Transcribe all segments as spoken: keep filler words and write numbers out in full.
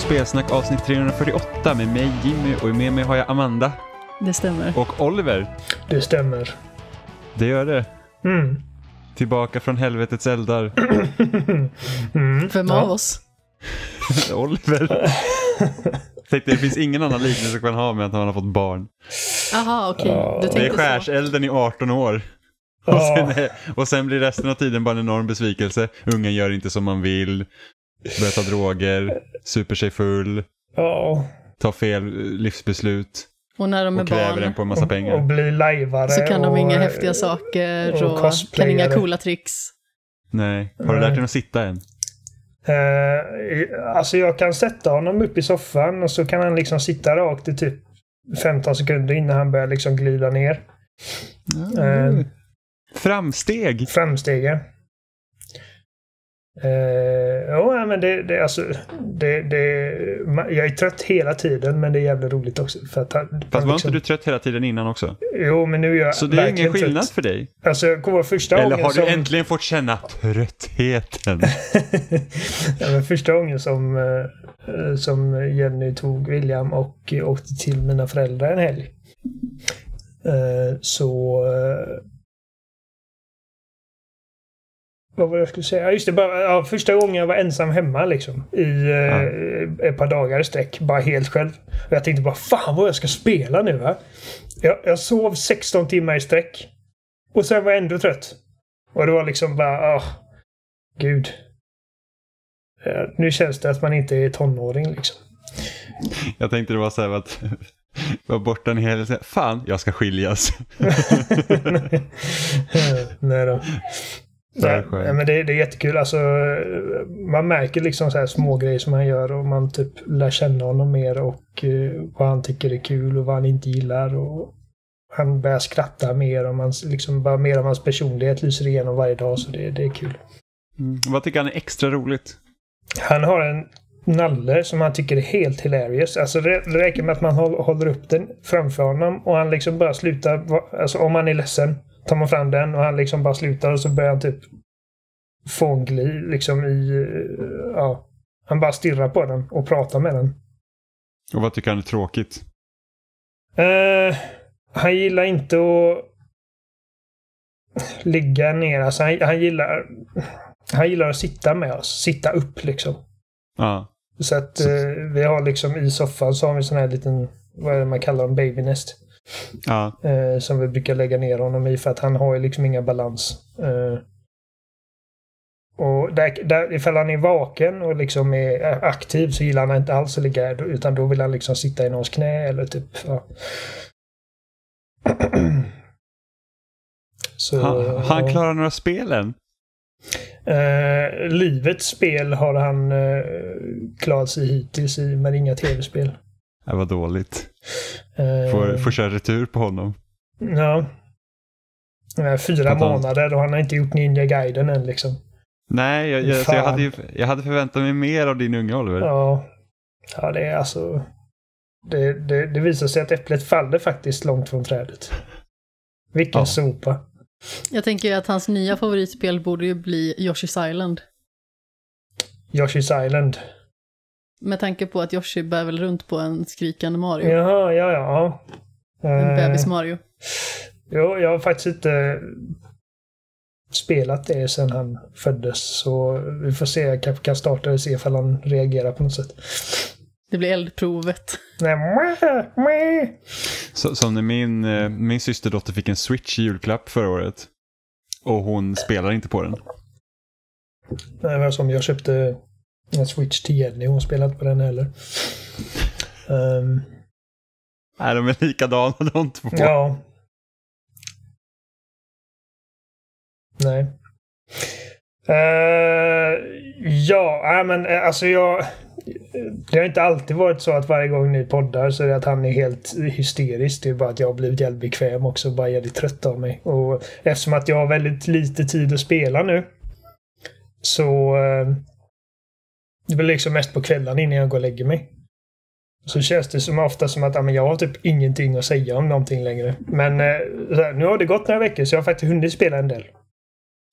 Spelsnack avsnitt trehundrafyrtioåtta med mig Jimmy och med mig har jag Amanda. Det stämmer. Och Oliver. Det stämmer. Det gör det. Mm. Tillbaka från helvetets eldar. mm. Vem av oss? Oliver. Tänkte, det finns ingen annan liknelse som kan ha med att han har fått barn. Aha, okej. Okay. Det är skärselden i arton år. Och sen, är, och sen blir resten av tiden bara en enorm besvikelse. Ungen gör inte som man vill. Börjar ta droger. Super sig full. Ja. Tar fel livsbeslut. Och när de är och kräver barn. den på en massa pengar. Och, och blir lajvare. Så kan de och, inga häftiga saker. Och, och kan inga coola tricks. Nej. Har du lärt dig att sitta än? Uh, alltså jag kan sätta honom upp i soffan. Och så kan han liksom sitta rakt i typ femton sekunder innan han börjar liksom glida ner. Mm. Uh, Framsteg. Framstegen. Uh, ja, men det, det alltså det, det, jag är trött hela tiden, men det är jävligt roligt också för att han, fast var liksom, inte du trött hela tiden innan också? Jo, men nu är jag så det är ingen skillnad trött. För dig? Alltså, jag kommer första eller gången har du som... äntligen fått känna tröttheten? Ja, men första gången som uh, som Jenny tog William och uh, åkte till mina föräldrar en helg. Uh, så uh, vad var det jag skulle säga? Ja, just det, bara, ja, första gången jag var ensam hemma liksom i ja. eh, ett par dagar i sträck, bara helt själv. Och jag tänkte bara, fan vad jag ska spela nu, va? Jag, jag sov sexton timmar i sträck. Och sen var jag ändå trött. Och det var liksom bara, åh, gud. Ja, nu känns det att man inte är tonåring liksom. Jag tänkte det var så här att var borta en hel del. Fan, jag ska skiljas. Nej då. Nej, nej, men det, det är jättekul. Alltså, man märker liksom så här små grejer som han gör och man typ lär känna honom mer och uh, vad han tycker är kul och vad han inte gillar och han börjar skratta mer och man liksom bara mer av hans personlighet lyser igenom varje dag, så det, det är kul. Mm. Vad tycker han är extra roligt? Han har en nalle som han tycker är helt hilarious. Alltså det, det räcker med att man håller upp den framför honom och han liksom bara slutar, alltså om han är ledsen tar man fram den och han liksom bara slutar och så börjar han typ fångli liksom i, ja, han bara stirrar på den och pratar med den. Och vad tycker han är tråkigt? Uh, han gillar inte att ligga ner, alltså han, han gillar han gillar att sitta med oss, sitta upp liksom. Ja. Så att uh, vi har liksom i soffan så har vi sån här liten, vad är det man kallar en babynest. Ja. Eh, som vi brukar lägga ner honom i för att han har ju liksom inga balans. Eh, och där, där, ifall han är vaken och liksom är aktiv så gillar han inte alls att ligga utan då vill han liksom sitta i någons knä eller typ, ja. Så, han, han ja. klarar några spelen? Eh, livets spel har han eh, klarat sig hittills i, men inga tv-spel. Det var dåligt. Uh, får, får köra retur på honom. Ja. Fyra han... månader och han har inte gjort Ninja-guiden än liksom. Nej, jag, jag, jag, hade ju, jag hade förväntat mig mer av din unga, Oliver. Ja, ja det är alltså... Det, det, det visar sig att äpplet faller faktiskt långt från trädet. Vilken ja. sopa. Jag tänker att hans nya favoritspel borde ju bli Yoshi's Island. Yoshi's Island. Med tanke på att Yoshi bär väl runt på en skrikande Mario. Jaha, ja, ja. En uh, bebis Mario. Jo, jag har faktiskt inte spelat det sedan han föddes. Så vi får se, jag kanske kan starta och se ifall han reagerar på något sätt. Det blir eldprovet. Nej, mäh, mäh. Så, som när min, min systerdotter fick en Switch i julklapp förra året. Och hon spelar inte på den. Nej, det var som jag köpte... En Switch till Jenny, hon spelar inte på den heller. Um, Nej, de är likadana de två. Ja. Nej. Uh, ja, men alltså jag... Det har inte alltid varit så att varje gång ni poddar så är det att han är helt hysterisk. Det är bara att jag har blivit jävligt bekväm också, bara jävligt trött av mig. Och eftersom att jag har väldigt lite tid att spela nu så... Uh, det blir liksom mest på kvällen innan jag går och lägger mig. Så känns det som ofta som att ja, men jag har typ ingenting att säga om någonting längre. Men eh, här, nu har det gått några veckor så jag har faktiskt hunnit spela en del.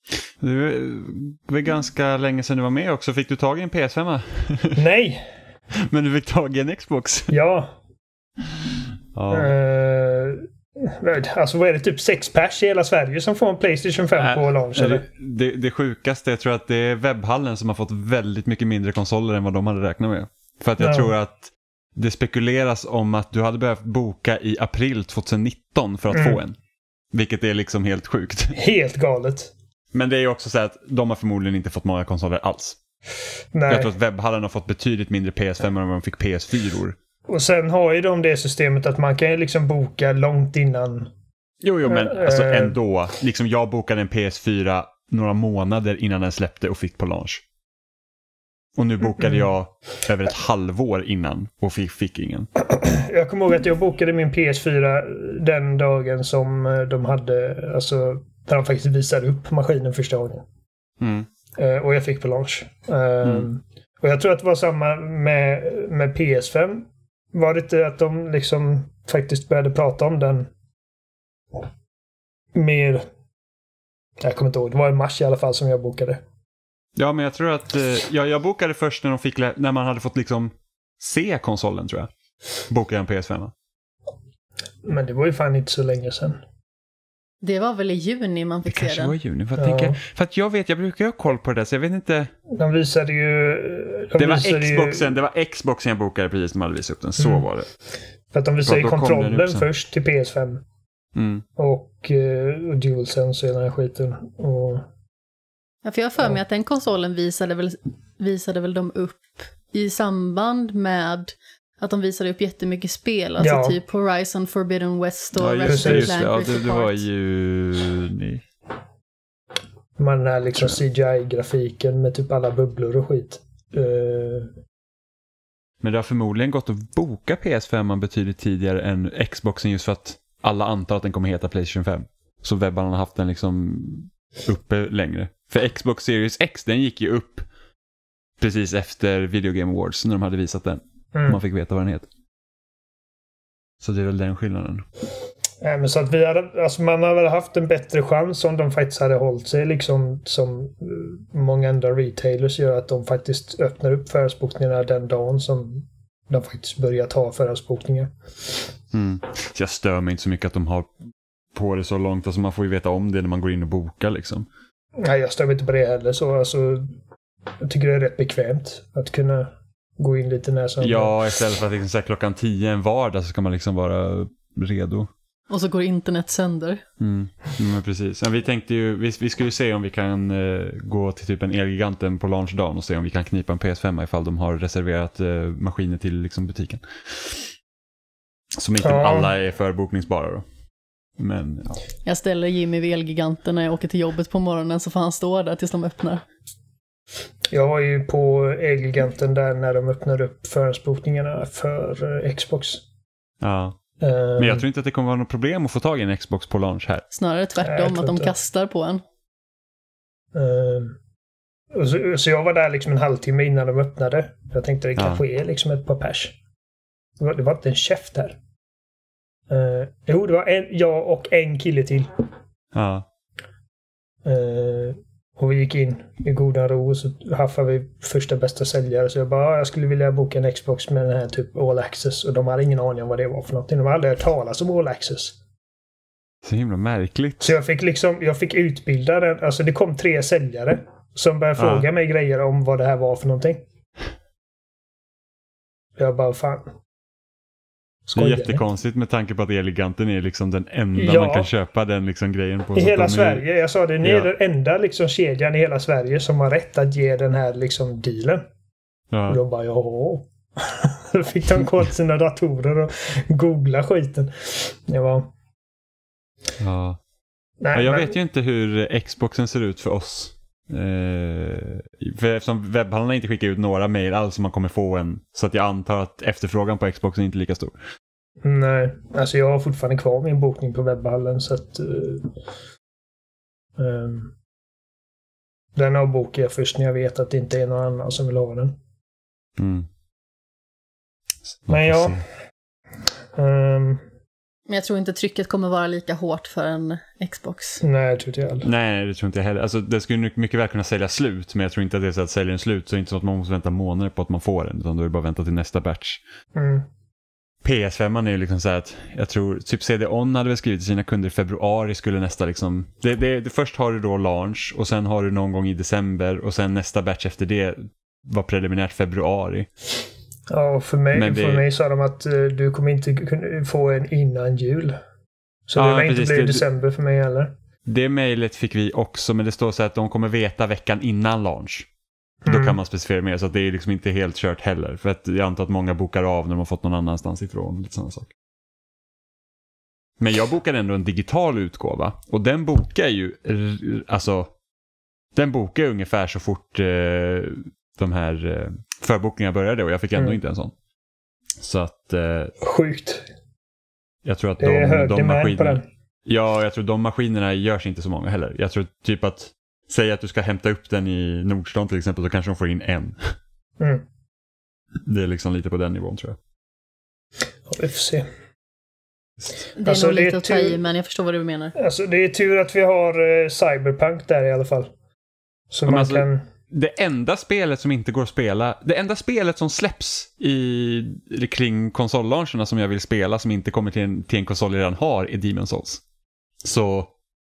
Det var ganska länge sedan du var med också. Fick du tag i en P S fem? Nej. Men du fick tag i en Xbox? Ja. Ja. Uh, alltså vad är det? Typ sex pers i hela Sverige som får en PlayStation fem äh, på launch? Det, det, det sjukaste, jag tror att det är webbhallen som har fått väldigt mycket mindre konsoler än vad de hade räknat med. För att jag ja. tror att det spekuleras om att du hade behövt boka i april tjugonitton för att mm. få en. Vilket är liksom helt sjukt. Helt galet. Men det är ju också så att de har förmodligen inte fått många konsoler alls. Nej. Jag tror att webbhallen har fått betydligt mindre P S fem än vad de fick P S fyra. Och sen har ju de det systemet att man kan ju liksom boka långt innan. Jo, jo, men äh, alltså ändå. Liksom jag bokade en P S fyra några månader innan den släppte och fick på launch. Och nu bokade mm. jag över ett halvår innan och fick, fick ingen. Jag kommer ihåg att jag bokade min P S fyra den dagen som de hade, alltså när de faktiskt visade upp maskinen första gången. Mm. Uh, och jag fick på launch. Uh, mm. Och jag tror att det var samma med, med P S fem. Var det inte att de liksom faktiskt började prata om den mer... Jag kommer inte ihåg, det var i mars i alla fall som jag bokade. Ja, men jag tror att eh, jag, jag bokade först när de fick när man hade fått liksom se konsolen, tror jag. Bokade jag en P S fem. Men det var ju fan inte så länge sedan. Det var väl i juni man fick det se den. Det kanske var i juni. För, att ja. tänka, för att jag vet, jag brukar ha koll på det, så jag vet inte. De visade ju... De det, var visade Xboxen, ju... det var Xboxen jag bokade precis när man hade visat upp den. Så mm. var det. För att de visade ju kontrollen först till P S fem. Mm. Och, och DualSense och den här skiten. Och... Ja, för jag har för mig ja. att den konsolen visade väl, visade väl de upp i samband med att de visade upp jättemycket spel. Alltså ja. typ Horizon Forbidden West och ja, just det, just det. Ja, det, det var i juni. Man är liksom C G I-grafiken med typ alla bubblor och skit. Uh... Men det har förmodligen gått att boka P S fem betydligt tidigare än Xboxen, just för att alla antar att den kommer heta PlayStation fem. Så webbarna har haft den liksom uppe längre. För Xbox Series X, den gick ju upp precis efter Video Game Awards när de hade visat den. Mm. Man fick veta vad den heter. Så det är väl den skillnaden. Ja, men så att vi hade, alltså man hade haft en bättre chans om de faktiskt hade hållit sig liksom som många andra retailers gör, att de faktiskt öppnar upp förhandsbokningarna den dagen som de faktiskt börjar ta förhandsbokningar. Mm. Så jag stör mig inte så mycket att de har på det så långt. Alltså man får ju veta om det när man går in och bokar liksom. Nej, jag stör mig inte på det heller. Så alltså, jag tycker det är rätt bekvämt att kunna gå in lite när som... Ja, istället för att liksom, så här, klockan tio en vardag så ska man liksom vara redo. Och så går internet sönder. Mm, men precis. Men vi tänkte ju, vi, vi ska ju se om vi kan uh, gå till typ en Elgiganten på launchdagen och se om vi kan knipa en P S fem ifall de har reserverat uh, maskiner till liksom, butiken. Som inte ja. alla är förbokningsbara då. Men, ja. Jag ställer Jimmy vid Elgiganten när jag åker till jobbet på morgonen, så får han stå där tills de öppnar. Jag var ju på Elgiganten där när de öppnar upp förhandsbokningarna för uh, Xbox. Ja. Men jag tror inte att det kommer vara något problem att få tag i en Xbox på launch här. Snarare tvärtom, att de inte. kastar på en. Uh, så, så jag var där liksom en halvtimme innan de öppnade. Jag tänkte det kanske ja. är liksom ett par pers. Det var, det var inte en chef där. Uh, jo, det var en, jag och en kille till. Ja. Uh, och vi gick in i goda ro och så haffade vi första bästa säljare. Så jag bara, jag skulle vilja boka en Xbox med den här typ All Access. Och de hade ingen aning om vad det var för någonting. De hade aldrig hört talas om All Access. Så himla märkligt. Så jag fick liksom, jag fick utbilda den. Alltså det kom tre säljare som började ja. fråga mig grejer om vad det här var för någonting. Jag bara, fan. Skojar det är jättekonstigt med tanke på att Elgiganten är liksom den enda ja. man kan köpa den liksom grejen på. I hela Sverige. Är... Jag sa det, ni ja. är den enda liksom kedjan i hela Sverige som har rätt att ge den här liksom dealen. Ja. Och de bara, jaha. Då fick de kolla sina datorer och googla skiten. Det var... Ja. Nej, ja jag men... vet ju inte hur Xboxen ser ut för oss. Eh, för eftersom webbhallarna inte skickar ut några mejl alls som man kommer få en, så att jag antar att efterfrågan på Xboxen är inte lika stor. Nej, alltså jag har fortfarande kvar min bokning på webbhallen, så att uh, um, den har bokar jag först när jag vet att det inte är någon annan som vill ha den. Mm. Men ja um, Men jag tror inte trycket kommer vara lika hårt för en Xbox. Nej, jag tror inte jag heller. Nej, det tror inte jag heller. Alltså, det skulle mycket väl kunna sälja slut, men jag tror inte att det är så att säljer en slut så är det inte så att man måste vänta månader på att man får den, utan då är det bara att vänta till nästa batch. Mm. P S fem är ju liksom så här att jag tror typ C D O N hade väl skrivit till sina kunder i februari skulle nästa liksom det, det, det, först har du då launch och sen har du någon gång i december och sen nästa batch efter det var preliminärt februari. Ja, för mig, det... för mig sa de att uh, du kommer inte kunna få en innan jul. Så ja, det lär inte bli det, december för mig heller. Det mejlet fick vi också, men det står så att de kommer veta veckan innan launch. Mm. Då kan man specificera mer, så att det är liksom inte helt kört heller. För att jag antar att många bokar av när de har fått någon annanstans ifrån. Lite sådana saker. Men jag bokade ändå en digital utgåva. Och den bokar ju, alltså, den bokar ungefär så fort eh, de här eh, förbokningarna började. Och jag fick ändå mm. inte en sån. Så att... Eh, Sjukt. Jag tror att det är de, hög de maskinerna... på den. Ja, jag tror de maskinerna görs inte så många heller. Jag tror typ att... Säg att du ska hämta upp den i Nordstan till exempel, så kanske de får in en. Mm. Det är liksom lite på den nivån, tror jag. Ja, vi får se. Det är alltså, nog lite att ta i, men jag förstår vad du menar. Alltså, det är tur att vi har uh, Cyberpunk där i alla fall. Så man alltså, kan... Det enda spelet som inte går att spela, det enda spelet som släpps i, kring konsollauncherna som jag vill spela, som inte kommer till en, till en konsol jag redan har, är Demon's Souls. Så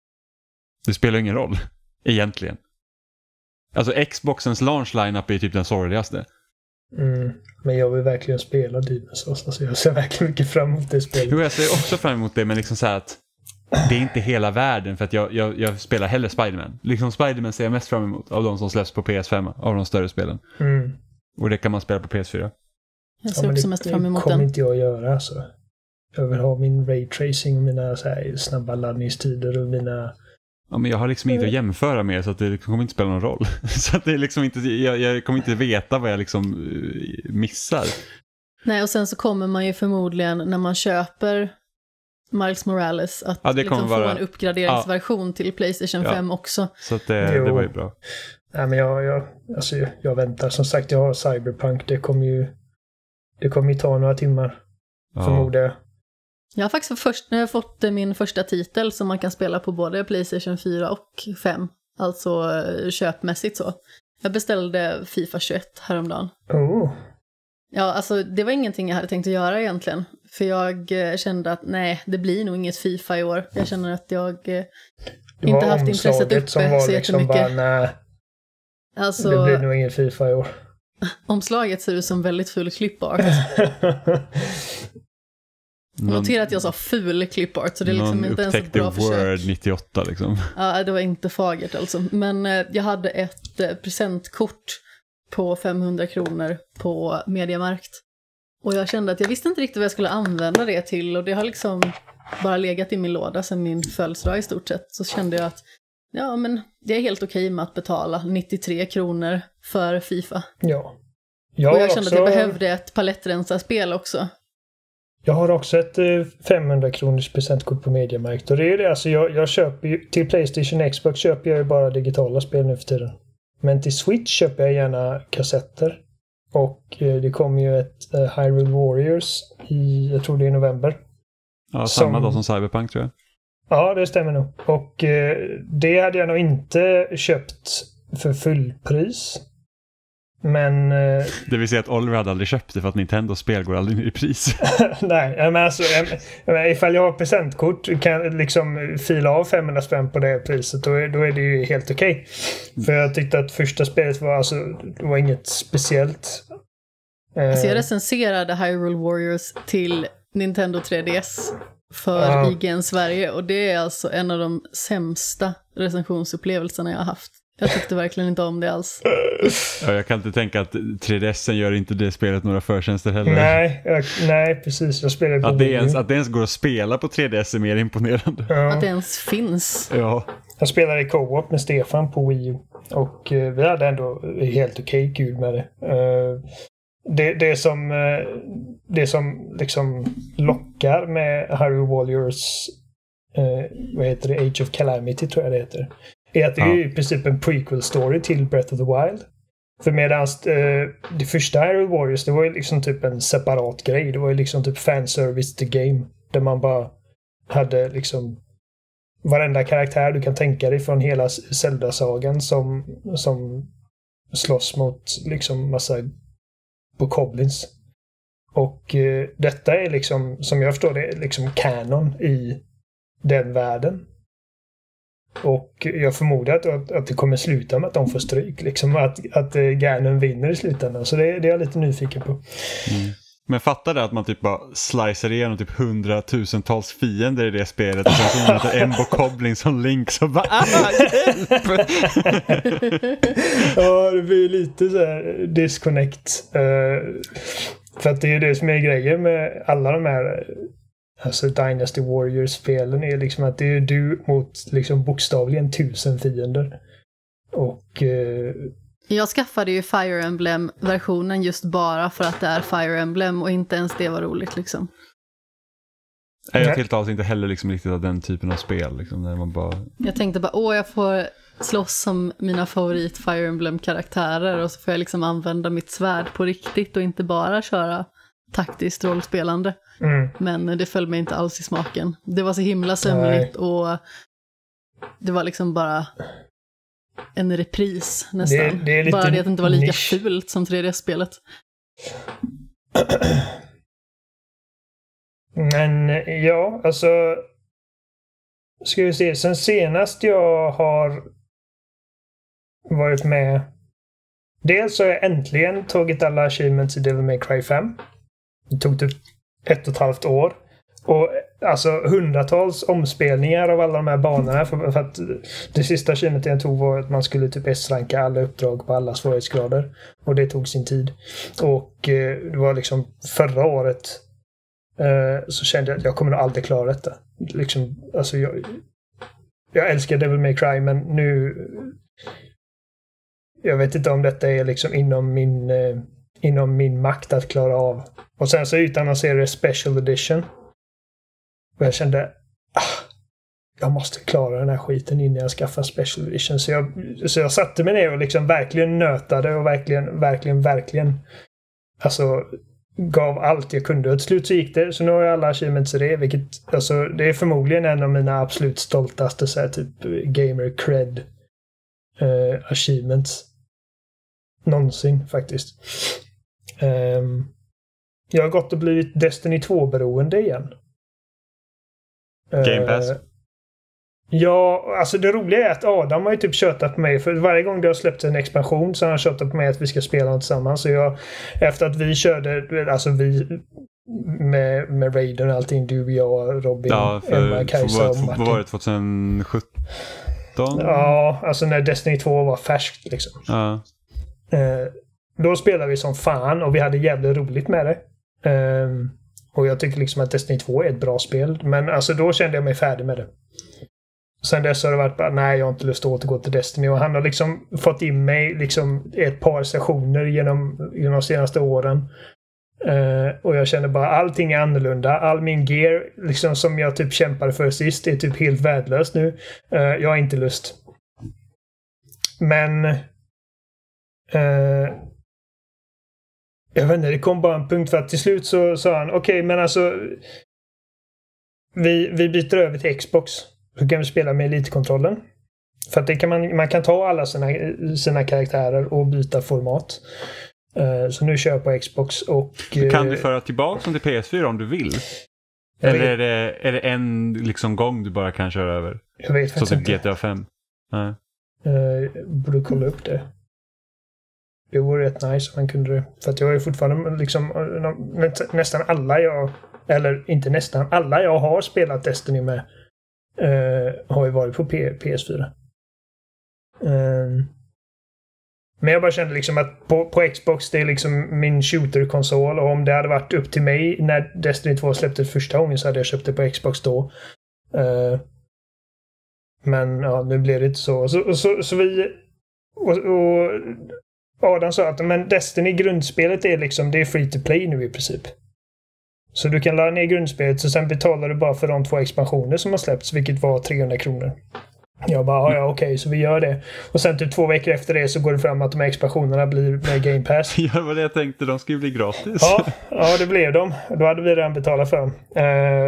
det spelar ingen roll. Egentligen. Alltså Xboxens launch lineup är typ den sorgligaste. Mm, men jag vill verkligen spela Demon's Souls. Alltså jag ser verkligen mycket fram emot det spelet. Jo, jag ser också fram emot det, men liksom så här att det är inte hela världen, för att jag, jag, jag spelar hellre Spider-Man. Liksom Spider-Man ser jag mest fram emot av de som släpps på P S fem, av de större spelen. Mm. Och det kan man spela på P S fyra. Jag ser ja, också det, mest fram emot det kommer den. inte jag göra alltså. Jag vill ha min raytracing och mina så här snabba laddningstider och mina... Ja, men jag har liksom inte att jämföra med, så att det kommer inte spela någon roll. Så att det är liksom inte, jag, jag kommer inte veta vad jag liksom missar. Nej, och sen så kommer man ju förmodligen när man köper Miles Morales att ja, det liksom vara... få en uppgraderingsversion ja. till PlayStation ja. fem också. Så att det, det var ju bra. Nej, men jag, jag, alltså, jag väntar. Som sagt, jag har Cyberpunk. Det kommer ju, det kommer ju ta några timmar. Ja. Förmodar jag. Jag har faktiskt först, när jag fått min första titel som man kan spela på både PlayStation fyra och fem. Alltså köpmässigt så. Jag beställde FIFA tjugoett häromdagen. Oh. Ja, alltså det var ingenting jag hade tänkt att göra egentligen. För jag kände att nej, det blir nog inget FIFA i år. Jag känner att jag inte haft intresset uppe som var så liksom jättemycket. Bara, nej, alltså, det blir nog inget FIFA i år. Omslaget ser ut som väldigt full clipart. Någon, notera att jag sa ful clipart, så det är liksom inte ens ett bra försök. Word nittioåtta liksom. Ja, det var inte fagert alltså. Men eh, jag hade ett eh, presentkort på femhundra kronor på Mediamarkt. Och jag kände att jag visste inte riktigt vad jag skulle använda det till. Och det har liksom bara legat i min låda sedan min födelsedag i stort sett. Så kände jag att ja, men det är helt okej med att betala nittiotre kronor för FIFA. Ja. Jag och jag kände också... att jag behövde ett palettrensarspel också. Jag har också ett femhundra kronors presentkort på Mediamarkt. Och det är det, alltså jag, jag köper ju, till PlayStation och Xbox köper jag ju bara digitala spel nu för tiden. Men till Switch köper jag gärna kassetter. Och det kommer ju ett uh, Hyrule Warriors i, jag tror det är november. Ja, samma som, dag som Cyberpunk tror jag. Ja, det stämmer nog. Och uh, det hade jag nog inte köpt för fullpris. Men... Uh, det vill säga att Oliver hade aldrig köpt det för att Nintendo-spel går aldrig ner i pris. Nej, men alltså jag, ifall jag har presentkort kan jag liksom fila av femhundra spänn på det priset, då är, då är det ju helt okej. Okay. För jag tyckte att första spelet var, alltså, det var inget speciellt. Alltså jag recenserade Hyrule Warriors till Nintendo tre D S för ja. I G N Sverige, och det är alltså en av de sämsta recensionsupplevelserna jag har haft. Jag tyckte verkligen inte om det alls. Ja, jag kan inte tänka att tre D S gör inte det spelet några förtjänster heller. Nej, jag, nej precis. Jag spelar på att, det ens, att det ens går att spela på tre D S är mer imponerande. Ja. Att det ens finns. Ja. Jag spelade i co-op med Stefan på Wii U. Och uh, vi hade ändå helt okej okay, kul med det. Uh, det. Det som, uh, det som liksom lockar med Hyrule Warriors, uh, vad heter det? Age of Calamity tror jag det heter. Är att det ja. är i princip en prequel story till Breath of the Wild. För medans eh, det första Hyrule Warriors, det var ju liksom typ en separat grej. Det var ju liksom typ fanservice the game. Där man bara hade liksom varenda karaktär du kan tänka dig från hela Zelda-sagan som, som slåss mot liksom massa bokoblins. Och eh, detta är liksom, som jag förstår det, liksom kanon i den världen. Och jag förmodar att, att, att det kommer sluta med att de får stryk. Liksom att, att uh, Ganon vinner i slutändan. Så det, det är jag lite nyfiken på. Mm. Men fattar det att man typ bara slicer igenom typ hundratusentals fiender i det spelet och sen så möter en bokoblin som Link så bara ah, hjälp! Ja, det blir lite så här disconnect. Uh, för att det är det som är grejen med alla de här alltså Dynasty Warriors-spelen är liksom att det är du mot liksom bokstavligen tusen fiender. Och uh, jag skaffade ju Fire Emblem-versionen just bara för att det är Fire Emblem och inte ens det var roligt liksom. Nej, jag tilltalas inte heller liksom riktigt av den typen av spel. Liksom, där man bara... Jag tänkte bara, åh jag får slåss som mina favorit Fire Emblem-karaktärer och så får jag liksom använda mitt svärd på riktigt och inte bara köra taktiskt rollspelande. Mm. Men det föll mig inte alls i smaken. Det var så himla sömnigt och det var liksom bara... en repris nästan. Det, det är lite bara det att det inte var lika nisch. Fult som tre D-spelet. Men ja, alltså ska vi se, sen senast jag har varit med, dels har jag äntligen tagit alla achievements i Devil May Cry fem. Det tog typ ett och ett halvt år. Och alltså hundratals omspelningar av alla de här banorna för, för att det sista achievementet jag tog var att man skulle typ S-ranka alla uppdrag på alla svårighetsgrader. Och det tog sin tid. Och eh, det var liksom förra året eh, så kände jag att jag kommer nog aldrig klara detta. Liksom, alltså jag, jag älskar Devil May Cry men nu jag vet inte om detta är liksom inom min eh, inom min makt att klara av. Och sen så utannonserade det Special Edition. Och jag kände ah, jag måste klara den här skiten innan jag skaffar Special Edition. Så jag, så jag satte mig ner och liksom verkligen nötade och verkligen, verkligen, verkligen alltså gav allt jag kunde. Och till slut så gick det. Så nu har jag alla achievements i det. Vilket, alltså, det är förmodligen en av mina absolut stoltaste så här, typ gamer cred uh, achievements. Någonsin faktiskt. Um, jag har gått och blivit Destiny två-beroende igen. Game Pass? Uh, ja, alltså det roliga är att Adam har ju typ tjötat på mig för varje gång det har släppt en expansion så har han tjötat på mig att vi ska spela något tillsammans. Så jag, efter att vi körde, alltså vi med, med Raiden och allting, du, jag, Robin, ja, för, Emma, Kajsa och Martin. Vad var det, tjugohundrasjutton? Ja, alltså när Destiny två var färskt liksom. Ja. Uh, då spelade vi som fan och vi hade jävligt roligt med det. Um, Och jag tycker liksom att Destiny två är ett bra spel. Men alltså då kände jag mig färdig med det. Sen dess har det varit bara, nej jag har inte lust att återgå till Destiny. Och han har liksom fått in mig liksom ett par sessioner genom, genom de senaste åren. Uh, och jag känner bara, allting är annorlunda. All min gear liksom, som jag typ kämpade för sist är typ helt värdelöst nu. Uh, jag har inte lust. Men... Uh, Jag vet inte, det kom bara en punkt för att till slut så sa han okej, okay, men alltså vi, vi byter över till Xbox. Så kan vi spela med elitkontrollen. För att det kan man, man kan ta alla sina, sina karaktärer och byta format. Uh, så nu kör jag på Xbox och... Uh, kan du föra tillbaka som till P S fyra om du vill? Eller är det, är det en liksom gång du bara kan köra över? Jag vet faktiskt inte. Så typ G T A fem? Nej. Uh, borde kolla upp det. Det vore rätt nice om man kunde det. För att jag är fortfarande liksom nästan alla jag, eller inte nästan alla jag har spelat Destiny med uh, har ju varit på P- PS4. Uh, men jag bara kände liksom att på, på Xbox det är liksom min shooter-konsol och om det hade varit upp till mig när Destiny två släpptes första gången så hade jag köpt det på Xbox då. Uh, men ja, nu blev det inte så. Så, så, så vi och, och Adam sa att men Destiny grundspelet är liksom det är free to play nu i princip. Så du kan ladda ner grundspelet och sen betalar du bara för de två expansioner som har släppts, vilket var trehundra kronor. Jag bara, ja okej, okay, så vi gör det. Och sen typ två veckor efter det så går det fram att de här expansionerna blir med Game Pass. Ja, det var det jag tänkte, de skulle bli gratis. Ja, ja det blev de. Då hade vi redan betalat för dem. Uh,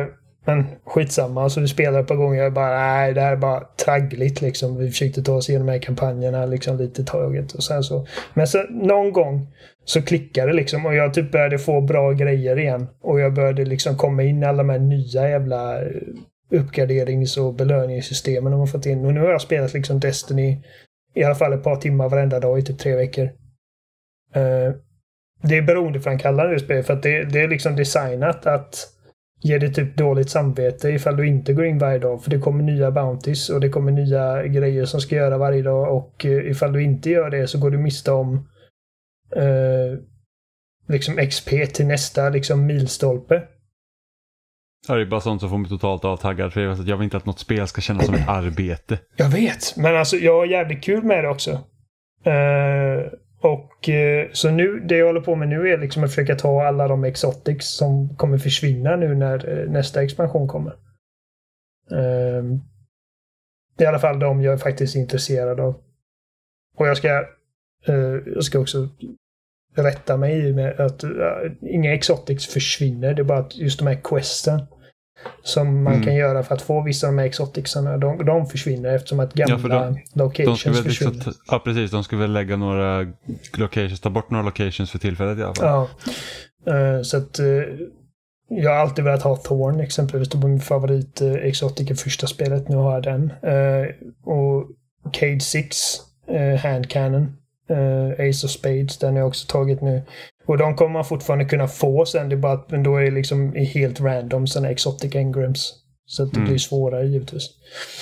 Men skitsamma, alltså vi spelade ett par gånger och jag bara, nej det här är bara traggligt liksom. Vi försökte ta oss igenom de här kampanjerna liksom lite taget och sen så. Men så någon gång så klickade det liksom och jag typ började få bra grejer igen. Och jag började liksom komma in i alla de här nya jävla uppgraderings- och belöningssystemen de har fått in. Och nu har jag spelat liksom Destiny i alla fall ett par timmar varenda dag i typ tre veckor. Uh, det är beroendeframkallande det spelet för att det, det är liksom designat att ge dig typ dåligt samvete ifall du inte går in varje dag. För det kommer nya bounties och det kommer nya grejer som ska göra varje dag. Och uh, ifall du inte gör det så går du miste om uh, liksom X P till nästa liksom milstolpe. Det är bara sånt som får mig totalt avtaggad. För jag vill inte att något spel ska kännas som ett arbete. Jag vet, men alltså jag har jävligt kul med det också. Uh, och uh, så nu, det jag håller på med nu är liksom att försöka ta alla de exotics som kommer försvinna nu när uh, nästa expansion kommer. Uh, I alla fall de jag är faktiskt intresserad av. Och jag ska uh, jag ska också rätta mig med att uh, inga exotics försvinner. Det är bara att just de här questen som man mm. kan göra för att få vissa av de här exoticsarna, de, de försvinner eftersom att gamla ja, de, locations de försvinner. Liksom, ja, precis. De skulle väl lägga några locations, ta bort några locations för tillfället i alla fall. Ja. Uh, så att uh, jag har alltid velat ha Thorn exempelvis. Det var min favorit uh, exotic i första spelet. Nu har jag den. Uh, och Cade sex uh, Hand Cannon. Uh, Ace of Spades, den har jag också tagit nu. Och de kommer man fortfarande kunna få sen. Det är bara att, men då är det liksom helt random sådana exotic engrams. Så att det mm. blir svårare givetvis.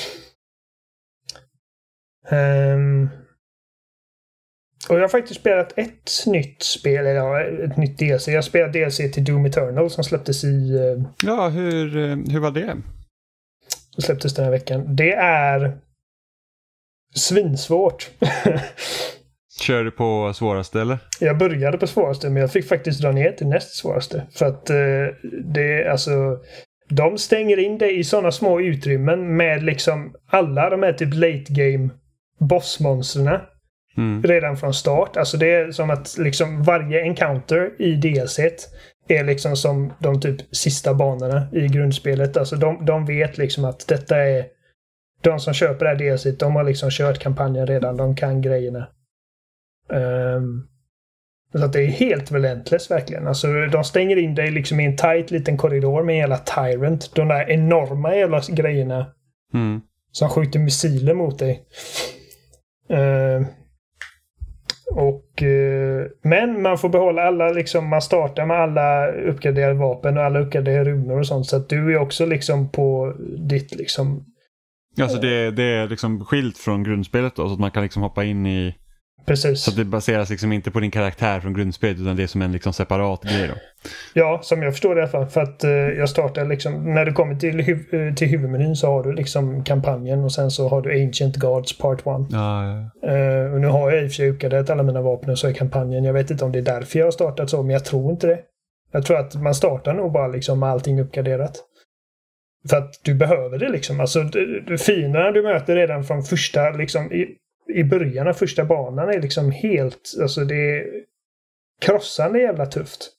Um, och jag har faktiskt spelat ett nytt spel, eller ett nytt D L C. Jag spelade D L C till Doom Eternal som släpptes i... Uh, ja, hur, hur var det? Som släpptes den här veckan. Det är svinsvårt. Kör du på svåraste eller? Jag började på svåraste men jag fick faktiskt dra ner till näst svåraste. För att eh, det alltså de stänger in dig i sådana små utrymmen med liksom alla de här typ late game bossmonsterna mm. redan från start. Alltså det är som att liksom varje encounter i D L C är liksom som de typ sista banorna i grundspelet. Alltså de, de vet liksom att detta är de som köper det här D L C, de har liksom kört kampanjen redan. De kan grejerna. Um, så att det är helt relentless verkligen. Alltså de stänger in dig liksom i en tight liten korridor med en jävla tyrant. De där enorma jävla grejerna mm. som skjuter missiler mot dig. Uh, och uh, men man får behålla alla liksom, man startar med alla uppgraderade vapen och alla uppgraderade runor och sånt. Så att du är också liksom på ditt liksom... Alltså det, det är liksom skilt från grundspelet då, så att man kan liksom hoppa in i... Precis. Så det baseras liksom inte på din karaktär från grundspelet utan det är som en liksom separat grej då? Ja, som jag förstår det i alla fall. För att uh, jag startar liksom, när du kommer till, huv- till huvudmenyn så har du liksom kampanjen och sen så har du Ancient Gods Part ett. Ja, ja. Uh, och nu har jag i och för sig uppgraderat alla mina vapen och så är kampanjen. Jag vet inte om det är därför jag har startat så, men jag tror inte det. Jag tror att man startar nog bara liksom med allting uppgraderat. För att du behöver det liksom. Alltså fienderna du möter redan från första liksom i, i början av första banan är liksom helt, alltså det är krossande jävla tufft.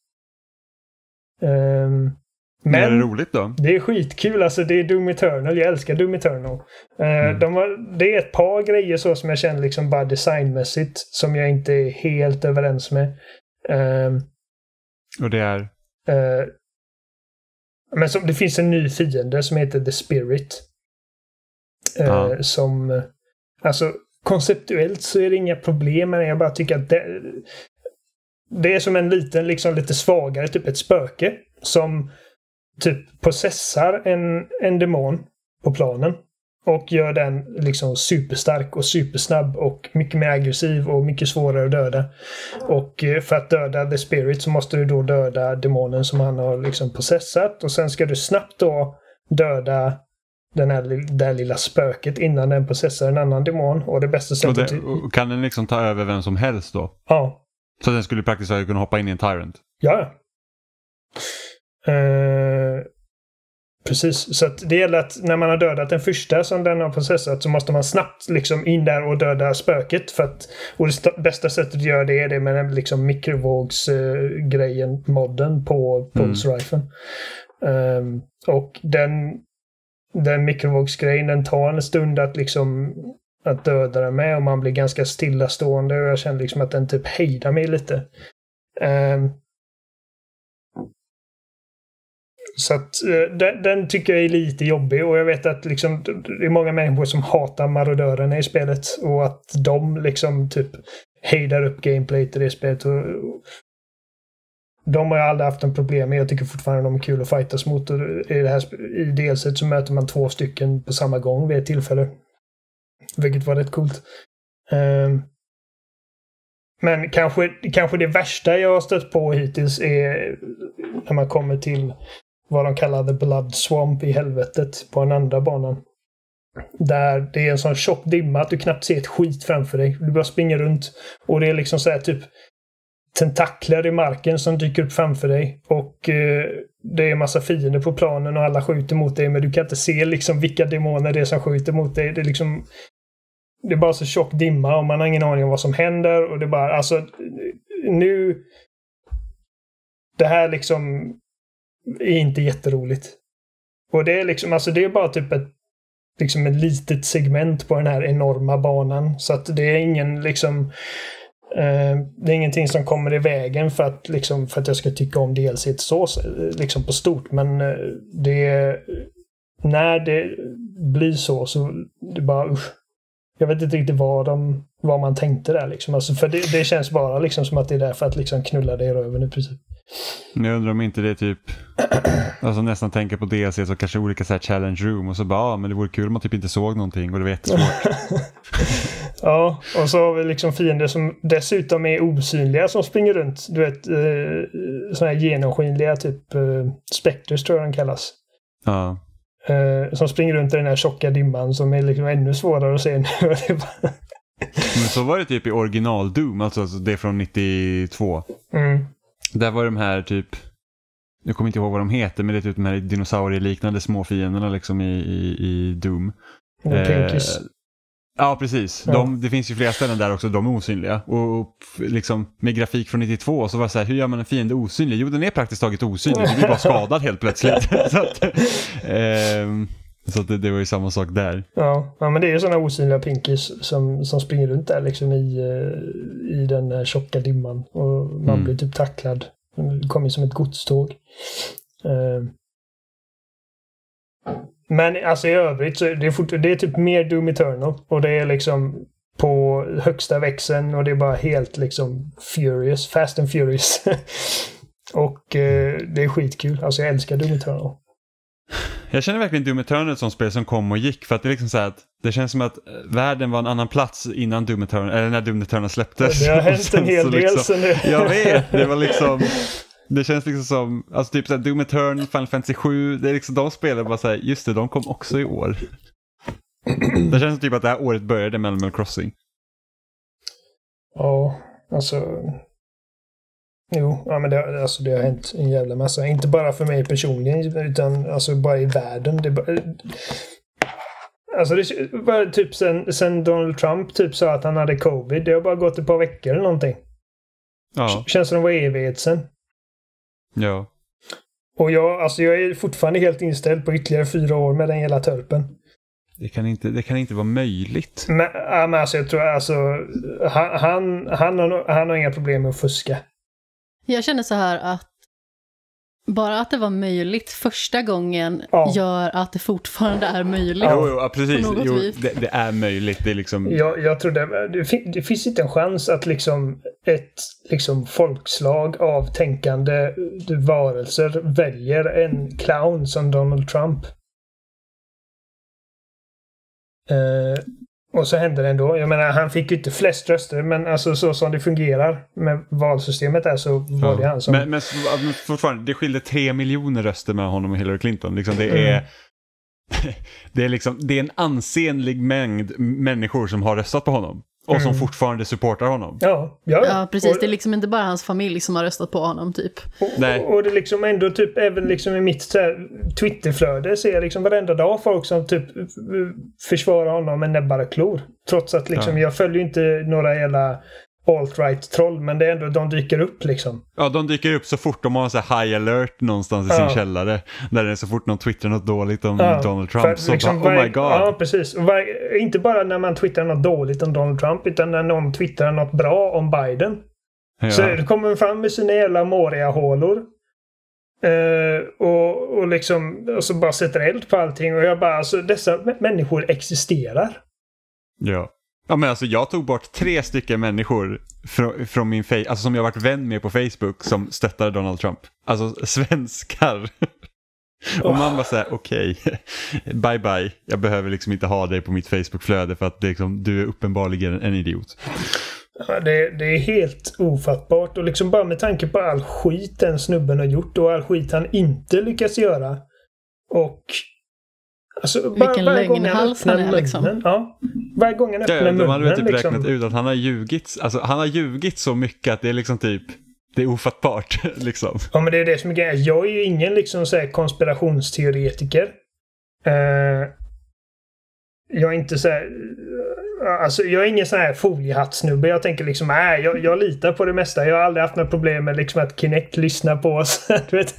Um, men är det roligt då? Det är skitkul, alltså det är Doom Eternal, jag älskar Doom Eternal. Uh, mm. de har, det är ett par grejer så som jag känner liksom bara designmässigt som jag inte är helt överens med. Um, Och det är? Uh, men som, det finns en ny fiende som heter The Spirit. Uh, ah. Som, alltså konceptuellt så är det inga problem, men jag bara tycker att det, det är som en liten, liksom lite svagare, typ ett spöke som typ possessar en, en demon på planen och gör den liksom superstark och supersnabb och mycket mer aggressiv och mycket svårare att döda. Och för att döda The Spirit så måste du då döda demonen som han har liksom possessat, och sen ska du snabbt då döda den här, det här lilla spöket innan den processar en annan demon. Och det bästa sättet... Och det, och kan den liksom ta över vem som helst då? Ja. Så den skulle praktiskt taget kunna hoppa in i en tyrant? Ja. Uh, precis. Så att det gäller att när man har dödat den första som den har processat så måste man snabbt liksom in där och döda spöket. För att, och det st- bästa sättet att göra det är det med den liksom mikrovågsgrejen, uh, modden på Pulse-riflen. Um, Och den, den mikrovågsgrejen, den tar en stund att liksom att döda den med och man blir ganska stillastående och jag känner liksom att den typ hejdar mig lite. Um, så att uh, den, den tycker jag är lite jobbig och jag vet att liksom det är många människor som hatar marodörerna i spelet och att de liksom typ hejdar upp gameplayet i det spelet och, och de har jag aldrig haft en problem med. Jag tycker fortfarande de är kul att fightas mot. Och i det här i delset så möter man två stycken på samma gång vid ett tillfälle. Vilket var rätt coolt. Um, men kanske, kanske det värsta jag har stött på hittills är när man kommer till vad de kallar The Blood Swamp i helvetet på den andra banan. Där det är en sån tjock dimma att du knappt ser ett skit framför dig. Du bara springer runt och det är liksom så här typ tentakler i marken som dyker upp framför dig och eh, det är massa fiender på planen och alla skjuter mot dig men du kan inte se liksom vilka demoner det är som skjuter mot dig. Det är liksom det är bara så tjock dimma och man har ingen aning om vad som händer och det är bara alltså nu det här liksom är inte jätteroligt. Och det är liksom alltså det är bara typ ett liksom ett litet segment på den här enorma banan så att det är ingen liksom Uh, det är ingenting som kommer i vägen för att, liksom, för att jag ska tycka om D L C så liksom på stort men uh, det när det blir så så det bara usch. Jag vet inte riktigt vad, de, vad man tänkte där liksom. Alltså, för det, det känns bara liksom som att det är där för att liksom knulla det i röven i princip. Jag undrar om inte det är typ alltså nästan tänker på D L C så kanske olika så här challenge room och så bara, ja, men det vore kul om man typ inte såg någonting och det var jättesvårt. Ja, och så har vi liksom fiender som dessutom är osynliga som springer runt. Du vet, eh, såna här genomskinliga typ eh, Spectres tror jag de kallas. Ja. Eh, som springer runt i den här tjocka dimman som är liksom ännu svårare att se nu. Men så var det typ i original Doom, alltså, alltså det är från nittiotvå. Mm. Där var de här typ, jag kommer inte ihåg vad de heter, men det är typ de här dinosaurieliknande små fienderna liksom i, i, i Doom. Och Pinkies. Eh, ja, precis. Ja. De, det finns ju flera ställen där också, de är osynliga. Och, och liksom med grafik från nittiotvå så var det så här, hur gör man en fiende osynlig? Jo, den är praktiskt taget osynlig. Den blir bara skadad helt plötsligt. så att, eh, så att det, det var ju samma sak där. Ja, ja men det är ju sådana osynliga Pinkies som, som springer runt där liksom i, i den här tjocka dimman. Och man Mm. blir typ tacklad. Det kommer som ett godståg. Eh. Men alltså i övrigt så är det, fort, det är typ mer Doom Eternal. Och det är liksom på högsta växeln och det är bara helt liksom furious, fast and furious. och eh, det är skitkul. Alltså jag älskar Doom Eternal. Jag känner verkligen Doom Eternal som spel som kom och gick, för att det är liksom så här att det känns som att världen var en annan plats innan Doom Eternal, eller när Doom Eternal släpptes. Det har hänt en hel del liksom, sen det. Jag vet, det var liksom det känns liksom som alltså typ så här, Doom Eternal, Final Fantasy sju, det är liksom de spelar bara så här, just det, de kom också i år. Det känns typ att det här året började med Animal Crossing. Ja, alltså jo, ja, men det, alltså, det har hänt en jävla massa. Inte bara för mig personligen, utan alltså bara i världen. Det bara, alltså det bara typ sen, sen Donald Trump typ sa att han hade covid. Det har bara gått ett par veckor eller någonting. Ja. Känns som det var evighet sen. Ja. Och jag, alltså jag är fortfarande helt inställd på ytterligare fyra år med den hela törpen. Det kan inte, det kan inte vara möjligt. Men, ja, men alltså jag tror alltså han, han, han, har, han har inga problem med att fuska. Jag känner så här att bara att det var möjligt första gången Ja. gör att det fortfarande är möjligt. Jo, jo ja, precis. På något Jo, vis. det, det är möjligt. Det är liksom... Jag, jag tror det, det, fin, det finns inte en chans att liksom ett liksom folkslag av tänkande varelser väljer en clown som Donald Trump. Eh, och så händer det ändå. Jag menar, han fick ju inte flest röster, men alltså så som det fungerar med valsystemet är så var det ja. han som... Men, men fortfarande, det skilde tre miljoner röster med honom och Hillary Clinton. Liksom, det är... Mm. Det är, liksom, det är en ansenlig mängd människor som har röstat på honom och Mm. som fortfarande supportar honom. Ja, ja, Ja, precis. Och, Det är liksom inte bara hans familj som har röstat på honom, typ. och, Nej. och, och det liksom ändå typ även liksom i mitt så här, Twitterflöde ser jag liksom varenda dag folk som typ försvarar honom med näbbar och klor. Trots att liksom Ja. jag följer inte några jävla alt-right-troll, men det är ändå, de dyker upp liksom. Ja, de dyker upp så fort de har en så här high alert någonstans i ja. sin källare. Där det är så fort någon twittrar något dåligt om ja. Donald Trump. För, så liksom, bara, oh my god. Ja, precis. Var, inte bara när man twittrar något dåligt om Donald Trump, utan när någon twittrar något bra om Biden. Ja. Så det kommer fram med sina jävla Moria-hålor. Uh, och, och liksom och så bara sätter eld på allting. Och jag bara, alltså dessa människor existerar. Ja. Ja, men alltså jag tog bort tre stycken människor från, från min face, alltså som jag varit vän med på Facebook som stöttade Donald Trump. Alltså svenskar. Och man bara säger okej, okay, bye bye. Jag behöver liksom inte ha dig på mitt Facebook-flöde för att det liksom, du är uppenbarligen en idiot. Ja, det, det är helt ofattbart. Och liksom bara med tanke på all skit den snubben har gjort och all skit han inte lyckas göra. Och alltså, vilken lögnhals han är liksom. Ja, varje gång han öppnar ja, ja, munnen. De hade typ liksom. räknat ut att han har ljugit. Alltså han har ljugit så mycket att det är liksom typ, det är ofattbart liksom. Ja, men det är det som är grejen. Jag är ju ingen liksom så här konspirationsteoretiker. Uh, jag är inte så här, alltså jag är ingen sån här foliehattsnubbe. Jag tänker liksom, nej, jag, jag litar på det mesta. Jag har aldrig haft några problem med liksom att Kinect lyssnar på oss. Du vet.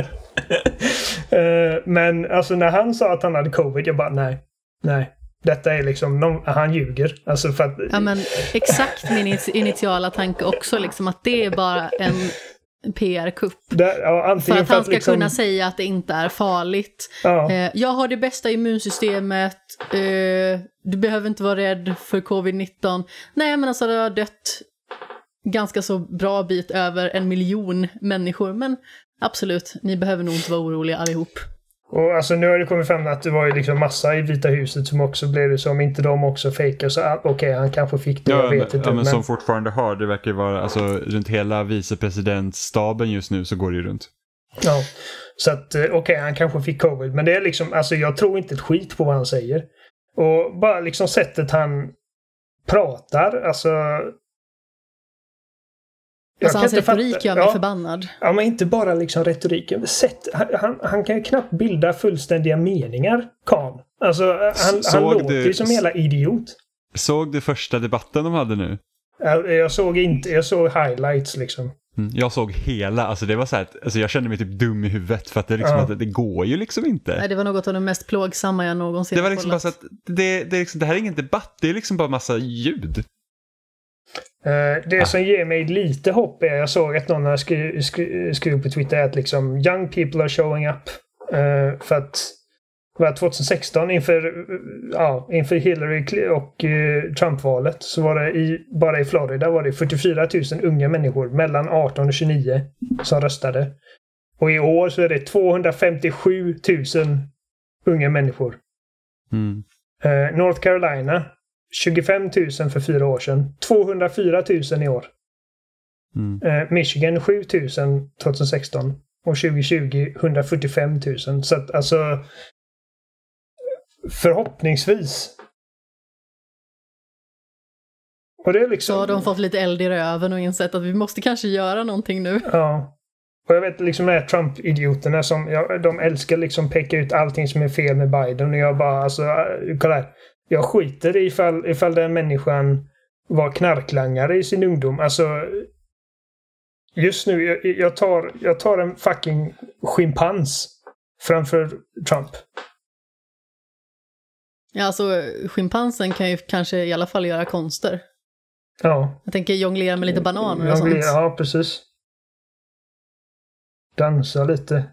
uh, men alltså när han sa att han hade covid, jag bara, nej, nej. Detta är liksom, någon, han ljuger. Alltså för att, ja, men exakt min initiala tanke också, liksom att det är bara en P R-kupp. Ja, för att för han att ska liksom, kunna säga att det inte är farligt. Ja. Eh, jag har det bästa immunsystemet. Eh, du behöver inte vara rädd för covid nitton. Nej, men alltså det har dött ganska så bra bit över en miljon människor. Men absolut, ni behöver nog inte vara oroliga allihop. Och alltså nu har det kommit fram att det var ju liksom massa i Vita huset som också blev det, som inte de också fejkar, så okej, okay, han kanske fick det, ja, jag vet men, inte. Ja, men, men som fortfarande har, det verkar vara, alltså runt hela vicepresidentstaben just nu så går det ju runt. Ja, så att okej, okay, han kanske fick covid, men det är liksom, alltså jag tror inte ett skit på vad han säger. Och bara liksom sättet han pratar, alltså Alltså hans retorik gör mig ja, förbannad. Ja, men inte bara liksom retoriken. Sätt, han, han kan ju knappt bilda fullständiga meningar, Khan. Alltså, han, han låter ju som hela idiot. Såg du första debatten de hade nu? Jag, jag såg inte, jag såg highlights liksom. Mm, jag såg hela, alltså det var så här, alltså jag kände mig typ dum i huvudet för att det liksom, ja. att det går ju liksom inte. Nej, det var något av det mest plågsamma jag någonsin Det var liksom bara så att det, det, är liksom, det här är ingen debatt, det är liksom bara massa ljud. Uh, det ah. som ger mig lite hopp är, jag såg att någon har skrivit skri, skri på Twitter att liksom young people are showing up. Uh, för att var tjugohundrasexton inför, uh, ja, inför Hillary och uh, Trump-valet så var det i, bara i Florida var det fyrtiofyra tusen unga människor mellan arton och tjugonio som röstade. Och i år så är det tvåhundrafemtiosju tusen unga människor. Mm. Uh, North Carolina tjugofem tusen för fyra år sedan. tvåhundrafyra tusen i år. Mm. Eh, Michigan sju tusen tjugohundrasexton. Och tjugotjugo hundrafyrtiofem tusen. Så att alltså förhoppningsvis. Och det är liksom... Så har de fått lite eld i röven och insett att vi måste kanske göra någonting nu. Ja. Och jag vet liksom de här Trump-idioterna som ja, de älskar liksom peka ut allting som är fel med Biden. Och jag bara alltså, kolla här. Jag skiter i ifall, ifall den människan var knarklangare i sin ungdom. Alltså, just nu, jag, jag, tar, jag tar en fucking schimpans framför Trump. Ja, alltså schimpansen kan ju kanske i alla fall göra konster. Ja. Jag tänker jonglera med lite bananer och jonglera, sånt. Ja, precis. Dansa lite.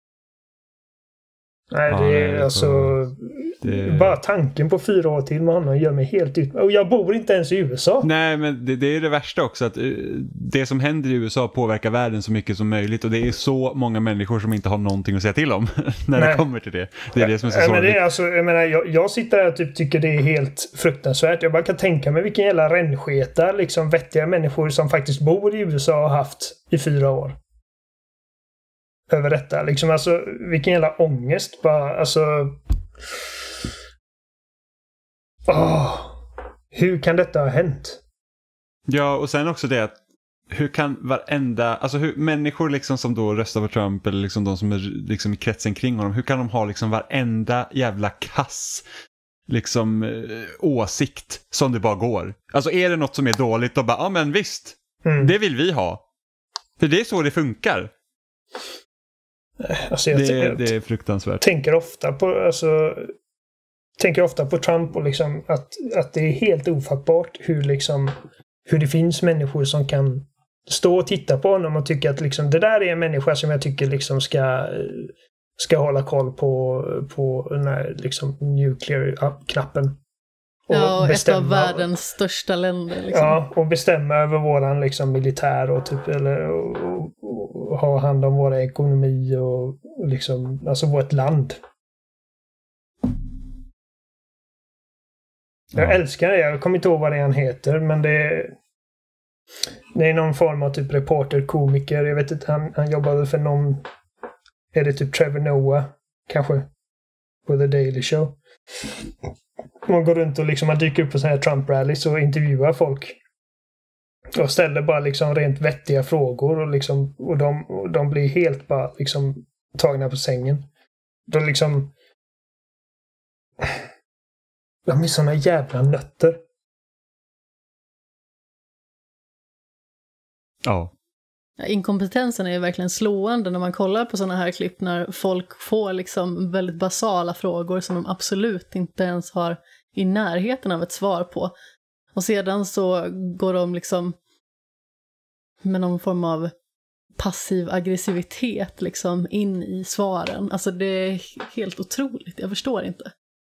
Nej, det är ja, alltså... Det... Bara tanken på fyra år till med honom gör mig helt ut. Och jag bor inte ens i U S A. Nej, men det, det är det värsta också. Att det som händer i U S A påverkar världen så mycket som möjligt. Och det är så många människor som inte har någonting att säga till om när Nej. det kommer till det. Det är det som är så ja, sorgligt. men det är alltså, jag, menar, jag, jag sitter här och typ tycker det är helt fruktansvärt. Jag bara kan tänka mig vilken jävla rännsketa, liksom vettiga människor som faktiskt bor i U S A har haft i fyra år. Över detta. Liksom, alltså, vilken jävla ångest. Bara, alltså... Oh, hur kan detta ha hänt? Ja, och sen också det att hur kan varenda, alltså hur människor liksom som då röstar på Trump eller liksom de som är liksom i kretsen kring honom, hur kan de ha liksom varenda jävla kass liksom eh, åsikt som det bara går. Alltså är det något som är dåligt då bara, ja men visst, mm. det vill vi ha. För det är så det funkar. Alltså jag det, jag, det är fruktansvärt. Tänker ofta på, alltså, tänker ofta på Trump och liksom att, att det är helt ofattbart hur, liksom, hur det finns människor som kan stå och titta på honom och tycka att liksom, det där är en människa som jag tycker liksom ska, ska hålla koll på, på den här liksom, nuclear-knappen. Och ja, bestämma, ett av världens största länder. Liksom. Ja, och bestämma över våran liksom, militär och, typ, eller, och, och, och ha hand om våra ekonomi och, och liksom, alltså vårt land. Jag ja. älskar det. Jag kommer inte ihåg vad det han heter, men det är, det är någon form av typ reporter, komiker. Jag vet inte, han, han jobbade för någon, är det typ Trevor Noah kanske, på The Daily Show. Man går runt och liksom, man dyker upp på sådana här Trump-rallys och intervjuar folk. Och ställer bara liksom rent vettiga frågor och, liksom, och, de, och de blir helt bara liksom tagna på sängen. De liksom... De är såna jävla nötter. Ja. Inkompetensen är ju verkligen slående när man kollar på såna här klipp när folk får liksom väldigt basala frågor som de absolut inte ens har i närheten av ett svar på. Och sedan så går de liksom med någon form av passiv aggressivitet liksom in i svaren. Alltså det är helt otroligt, jag förstår inte.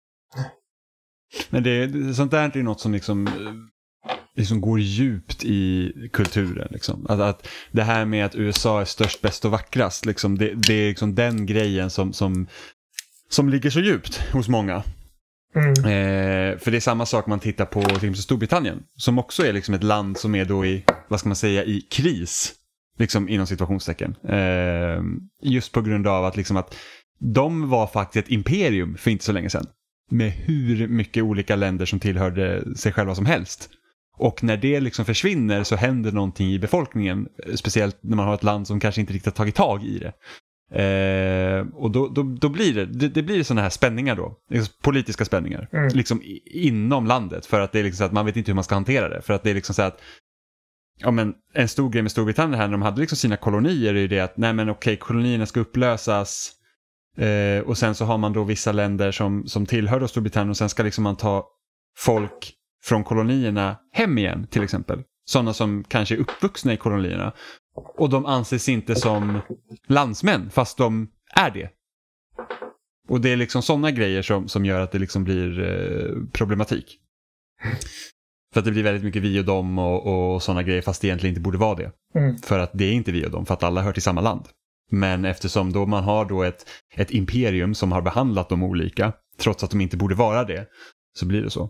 Men det, sånt där är något som liksom... liksom går djupt i kulturen liksom. Att, att det här med att U S A är störst, bäst och vackrast liksom, det, det är liksom den grejen som, som, som ligger så djupt hos många. Mm. Eh, för det är samma sak man tittar på till exempel Storbritannien, som också är liksom ett land som är då i, vad ska man säga, i kris liksom inom situationstecken. Eh, just på grund av att liksom att de var faktiskt ett imperium för inte så länge sedan. Med hur mycket olika länder som tillhörde sig själva som helst. Och när det liksom försvinner så händer någonting i befolkningen. Speciellt när man har ett land som kanske inte riktigt har tagit tag i det. Eh, och då, då, då blir det, det, det blir sådana här spänningar då. Liksom politiska spänningar. Mm. Liksom inom landet. För att det är liksom så att man vet inte hur man ska hantera det. För att det är liksom så att ja, men en stor grej med Storbritannien här när de hade liksom sina kolonier är ju det att nej men okej, kolonierna ska upplösas. Eh, och sen så har man då vissa länder som, som tillhör då Storbritannien och sen ska liksom man ta folk från kolonierna hem igen till exempel. Sådana som kanske är uppvuxna i kolonierna. Och de anses inte som landsmän fast de är det. Och det är liksom sådana grejer som, som gör att det liksom blir eh, problematik. För att det blir väldigt mycket vi och dem och, och sådana grejer fast det egentligen inte borde vara det. Mm. För att det är inte vi och dem, för att alla hör till samma land. Men eftersom då man har då ett, ett imperium som har behandlat dem olika, trots att de inte borde vara det, så blir det så.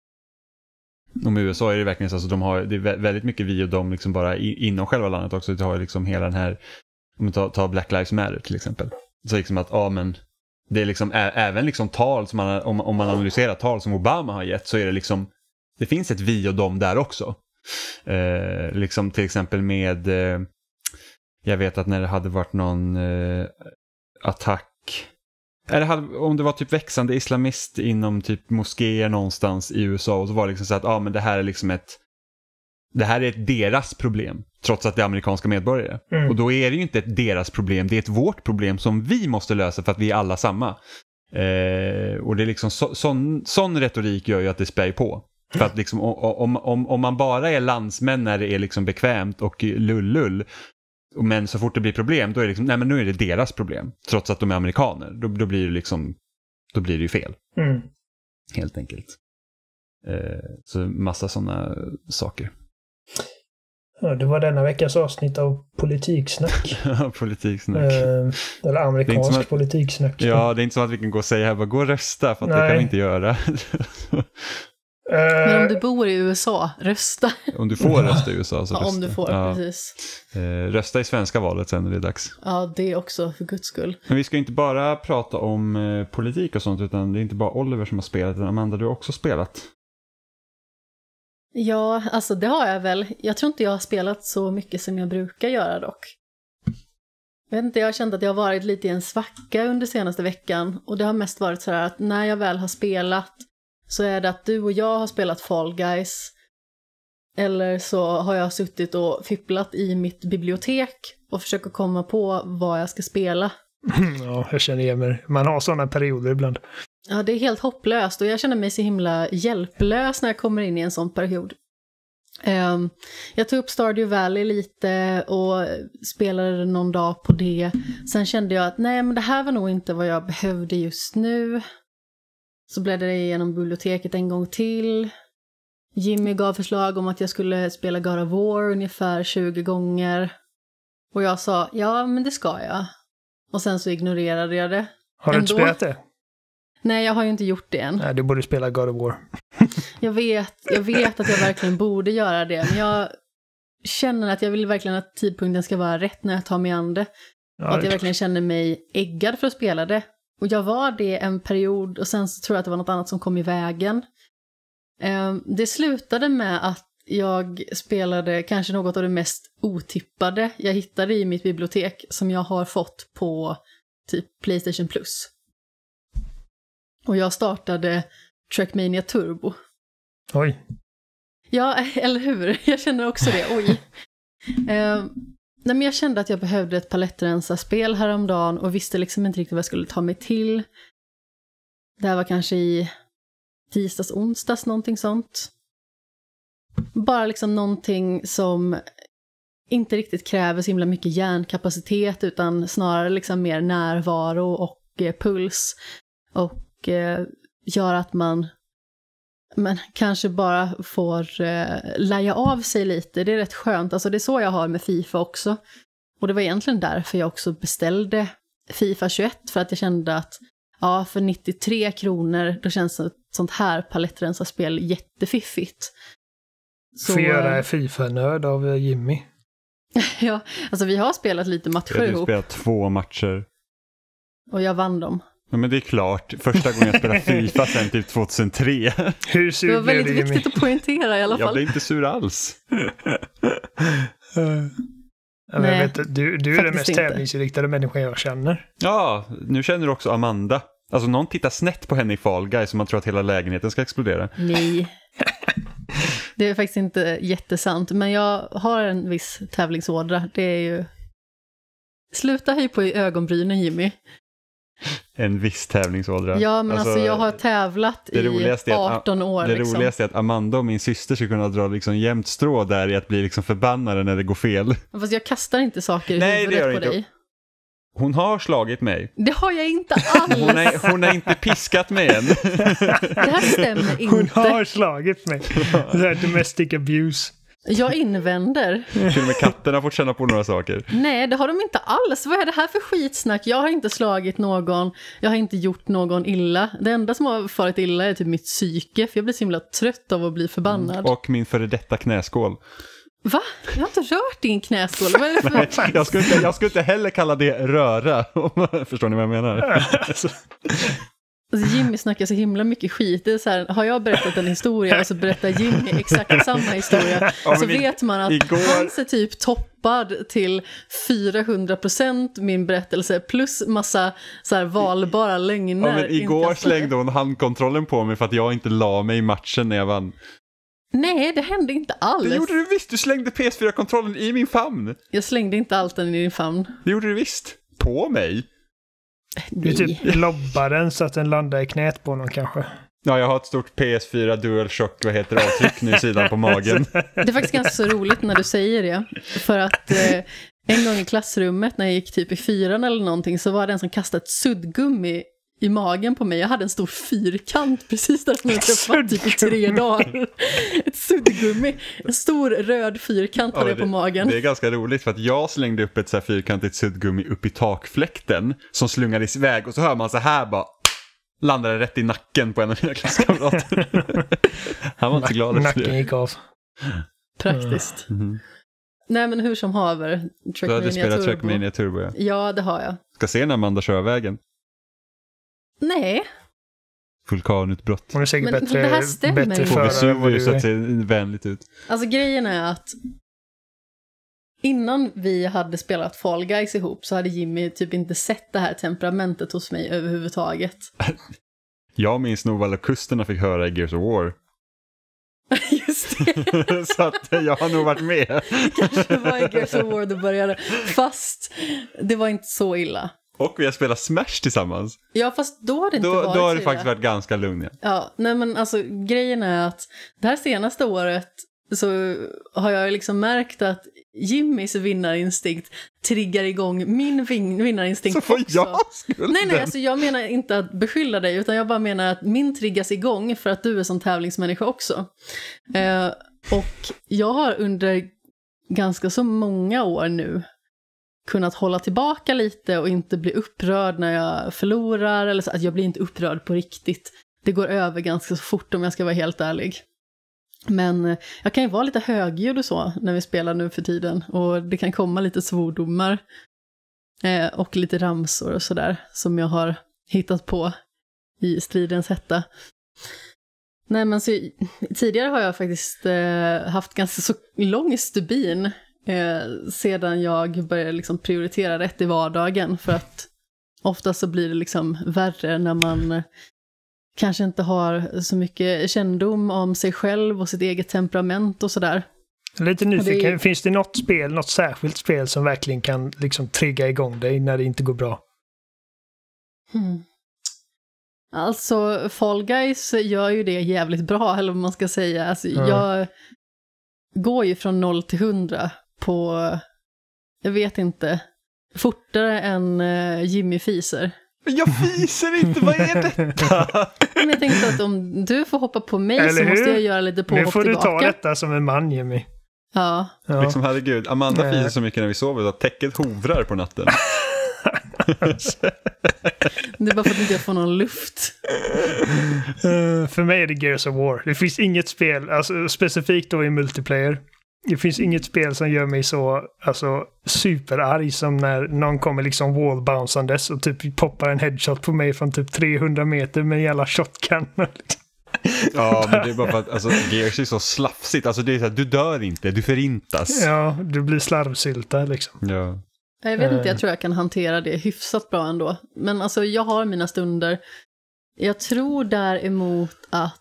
Och med U S A är det verkligen så att de har, det är väldigt mycket vi och dem liksom bara i, inom själva landet också. Det har liksom hela den här, om vi tar, tar Black Lives Matter till exempel. Så liksom att, ja men, det är liksom ä, även liksom tal som man, om, om man analyserar tal som Obama har gett så är det liksom, det finns ett vi och dem där också. Eh, liksom till exempel med, eh, jag vet att när det hade varit någon eh, attack, eller hade, om det var typ växande islamist inom typ moskéer någonstans i U S A och så var det liksom så att ah, men det här är liksom ett det här är ett deras problem trots att det är amerikanska medborgare. Mm. Och då är det ju inte ett deras problem, det är ett vårt problem som vi måste lösa för att vi är alla samma. Eh, och det är liksom så, sån, sån retorik gör ju att det spär på. För att liksom om, om, om man bara är landsmän när det är liksom bekvämt och lullull, men så fort det blir problem då är det liksom, nej men nu är det deras problem trots att de är amerikaner, då, då blir det liksom då blir det ju fel. Mm. Helt enkelt. Eh, så massa sådana saker. Ja, det var denna veckas avsnitt av Politiksnack. Politiksnack. Eh, eller amerikansk att, politiksnack. Ja, det är inte som att vi kan gå och säga här, bara gå och rösta, för att nej. Det kan vi inte göra. Men om du bor i U S A, rösta. Om du får rösta i U S A så ja, rösta. om du får, ja. Precis. Eh, rösta i svenska valet sen när det är dags. Ja, det är också för guds skull. Men vi ska inte bara prata om eh, politik och sånt, utan det är inte bara Oliver som har spelat, utan Amanda, du har också spelat. Ja, alltså det har jag väl. Jag tror inte jag har spelat så mycket som jag brukar göra dock. Jag vet inte, jag har känt att jag har varit lite i en svacka under senaste veckan. Och det har mest varit så här att när jag väl har spelat så är det att du och jag har spelat Fall Guys. Eller så har jag suttit och fipplat i mitt bibliotek och försöker komma på vad jag ska spela. Ja, jag känner igen mig. Man har sådana perioder ibland. Ja, det är helt hopplöst och jag känner mig så himla hjälplös när jag kommer in i en sån period. Um, jag tog upp Stardew Valley lite och spelade någon dag på det. Sen kände jag att nej, men det här var nog inte vad jag behövde just nu. Så bläddrade jag igenom biblioteket en gång till. Jimmy gav förslag om att jag skulle spela God of War ungefär tjugo gånger. Och jag sa, ja men det ska jag. Och sen så ignorerade jag det. Har du inte ändå. spelat det? Nej, jag har ju inte gjort det än. Nej, du borde spela God of War. Jag vet, jag vet att jag verkligen borde göra det. Men jag känner att jag vill verkligen att tidpunkten ska vara rätt när jag tar mig an det. Ja, och att det jag verkligen känner mig äggad för att spela det. Och jag var det en period och sen så tror jag att det var något annat som kom i vägen. Um, det slutade med att jag spelade kanske något av det mest otippade jag hittade i mitt bibliotek som jag har fått på typ PlayStation Plus. Och jag startade Trackmania Turbo. Oj. Ja, eller hur? Jag känner också det. Oj. Um, nej, men jag kände att jag behövde ett palettrensa-spel häromdagen och visste liksom inte riktigt vad jag skulle ta mig till. Det här var kanske i tisdags, onsdags, någonting sånt. Bara liksom någonting som inte riktigt kräver så himla mycket hjärnkapacitet utan snarare liksom mer närvaro och eh, puls och eh, gör att man men kanske bara får eh, laja av sig lite. Det är rätt skönt. Alltså det är så jag har med FIFA också. Och det var egentligen därför jag också beställde FIFA tjugoett för att jag kände att ja, för nittiotre kronor då känns ett sånt här palettrensa-spel jättefiffigt. Så, får göra FIFA-nörd av Jimmy. Ja, alltså vi har spelat lite matcher jag har ihop. spelat två matcher. Och jag vann dem. Ja, men det är klart. Första gången jag spelade FIFA sen typ tjugohundratre. Hur sur Det var blev väldigt du, Jimmy? viktigt att poängtera i alla Jag fall. blev inte sur alls. Ja, men jag Nej, vet, du, du är den faktiskt mest inte. tävlingsinriktade människan jag känner. Ja, nu känner du också Amanda. Alltså någon tittar snett på henne i Fall Guys så man tror att hela lägenheten ska explodera. Nej. Det är faktiskt inte jättesant. Men jag har en viss tävlingsådra. Det är ju... Sluta höj på i ögonbrynen, Jimmy. En viss tävlingsådra. Ja, men alltså, alltså jag har tävlat det i roligaste är att- arton år. Det liksom. roligaste är att Amanda och min syster ska kunna dra liksom jämnt strå där i att bli liksom förbannade när det går fel. Fast jag kastar inte saker i Nej, det gör huvudet på inte. dig. Hon har slagit mig. Det har jag inte alls. Hon är, hon är inte piskat mig än. Det här stämmer inte. Hon har slagit mig. Det här domestic abuse. Jag invänder. Till och med katterna har fått känna på några saker. Nej, det har de inte alls. Vad är det här för skitsnack? Jag har inte slagit någon. Jag har inte gjort någon illa. Det enda som har farit illa är typ mitt psyke. För jag blir så himla trött av att bli förbannad. Och min före detta knäskål. Va? Jag har inte rört din knäskål. Vad är det för... Nej, jag, skulle inte, jag skulle inte heller kalla det röra. Förstår ni vad jag menar? Alltså, Alltså Jimmy snackar så himla mycket skit. Det är så här, har jag berättat en historia och så berättar Jimmy exakt samma historia. Ja, så men i- vet man att igår- hans är typ toppad till fyrahundra procent min berättelse. Plus massa så här valbara lögner. Ja, men igår inkastade. slängde hon handkontrollen på mig för att jag inte la mig i matchen när jag vann. Nej, det hände inte alls. Det gjorde du visst, du slängde P S fyra-kontrollen i min famn. Jag slängde inte allt den i din famn. Det gjorde du visst. På mig. du Nej. typ lobbar den så att den landar i knät på någon kanske. Ja, jag har ett stort P S fyra DualShock, vad heter det, avtryck nu i sidan på magen. Det är faktiskt ganska så roligt när du säger det. För att eh, en gång i klassrummet när jag gick typ i fyran eller någonting så var det en som kastade ett suddgummi i magen på mig. Jag hade en stor fyrkant precis där som jag träffat typ i tre dagar. Ett suddgummi. En stor röd fyrkant hade Ja, jag på det, magen. det är ganska roligt för att jag slängde upp ett så här fyrkantigt suddgummi upp i takfläkten som slungades iväg och så hör man så här bara landade rätt i nacken på en av mina klasskamrater. Han var inte glad efter Nacken det. gick av. Praktiskt. Mhm. Nej, men hur som haver. Du hade spelat Turbo. Trackmania Turbo, ja. Ja, det har jag. Ska se när Amanda kör vägen. Nej, Vulkanutbrott. Hon är säkert Men bättre, det här stämmer bättre ju. Får förare än vad Vesuvius du att är. se vänligt ut. alltså grejen är att innan vi hade spelat Fall Guys ihop så hade Jimmy typ inte sett det här temperamentet hos mig överhuvudtaget. jag minns nog vad kusterna fick höra i Gears of War. Just det. Så att jag har nog varit med. Kanske det var i Gears of War det började. Fast det var inte så illa. Och vi har spelat Smash tillsammans. Ja, fast då har det inte då, varit Då har det illa. faktiskt varit ganska lugn. Ja. Ja, nej men alltså grejen är att det här senaste året så har jag liksom märkt att Jimmys vinnarinstinkt triggar igång min vin- vinnarinstinkt så får också. jag skulden. Nej, nej, alltså jag menar inte att beskylla dig, utan jag bara menar att min triggas igång för att du är som tävlingsmänniska också. Eh, och jag har under ganska så många år nu kunnat hålla tillbaka lite och inte bli upprörd när jag förlorar, eller så att jag blir inte upprörd på riktigt. Det går över ganska så fort om jag ska vara helt ärlig. Men jag kan ju vara lite högljudd och så när vi spelar nu för tiden. Och det kan komma lite svordomar eh, och lite ramsor och sådär som jag har hittat på i stridens hetta. Nej, men så, tidigare har jag faktiskt eh, haft ganska så lång stubin eh, sedan jag började liksom prioritera rätt i vardagen. För att ofta så blir det liksom värre när man kanske inte har så mycket kännedom om sig själv och sitt eget temperament och sådär. Lite nyfiken, det... finns det något spel, något särskilt spel som verkligen kan liksom trigga igång dig när det inte går bra? Hmm. Alltså, Fall Guys gör ju det jävligt bra, eller vad man ska säga. Alltså, mm. Jag går ju från noll till hundra på, jag vet inte, fortare än uh, Jimmy fiser. Jag fiser inte, vad är detta? Men jag tänkte att om du får hoppa på mig eller så hur? måste jag göra lite påhopp tillbaka. Nu får du ta detta som en man, Jimmy. Ja. ja. Liksom, herregud, Amanda Nej. fiser så mycket när vi sover att täcket hovrar på natten. Det är bara för att inte jag får någon luft. Uh, för mig är det Gears of War. Det finns inget spel, alltså specifikt då i multiplayer. Det finns inget spel som gör mig så alltså, superarg som när någon kommer liksom wallbouncandes och typ poppar en headshot på mig från typ trehundra meter med en jävla shotgun. Ja, men det är bara för att alltså, Gears är så slafsigt. Alltså det är så att du dör inte, du förintas. Ja, du blir slarvsylta liksom. Ja. Jag vet inte, jag tror jag kan hantera det hyfsat bra ändå. Men alltså jag har mina stunder. Jag tror däremot att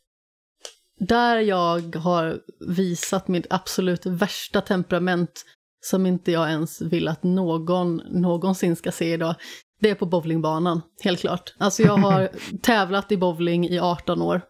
där jag har visat mitt absolut värsta temperament som inte jag ens vill att någon någonsin ska se idag, det är på bowlingbanan, helt klart. Alltså jag har tävlat i bowling i arton år.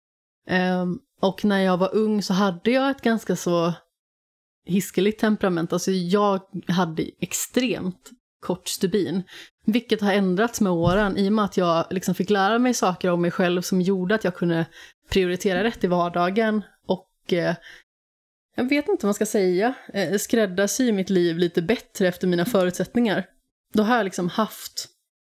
Um, och när jag var ung så hade jag ett ganska så hiskeligt temperament. Alltså jag hade extremt kort stubin. Vilket har ändrats med åren i och med att jag liksom fick lära mig saker om mig själv som gjorde att jag kunde prioritera rätt i vardagen. Och eh, jag vet inte vad man ska säga. Eh, skräddarsy mitt liv lite bättre efter mina förutsättningar. Då har jag liksom haft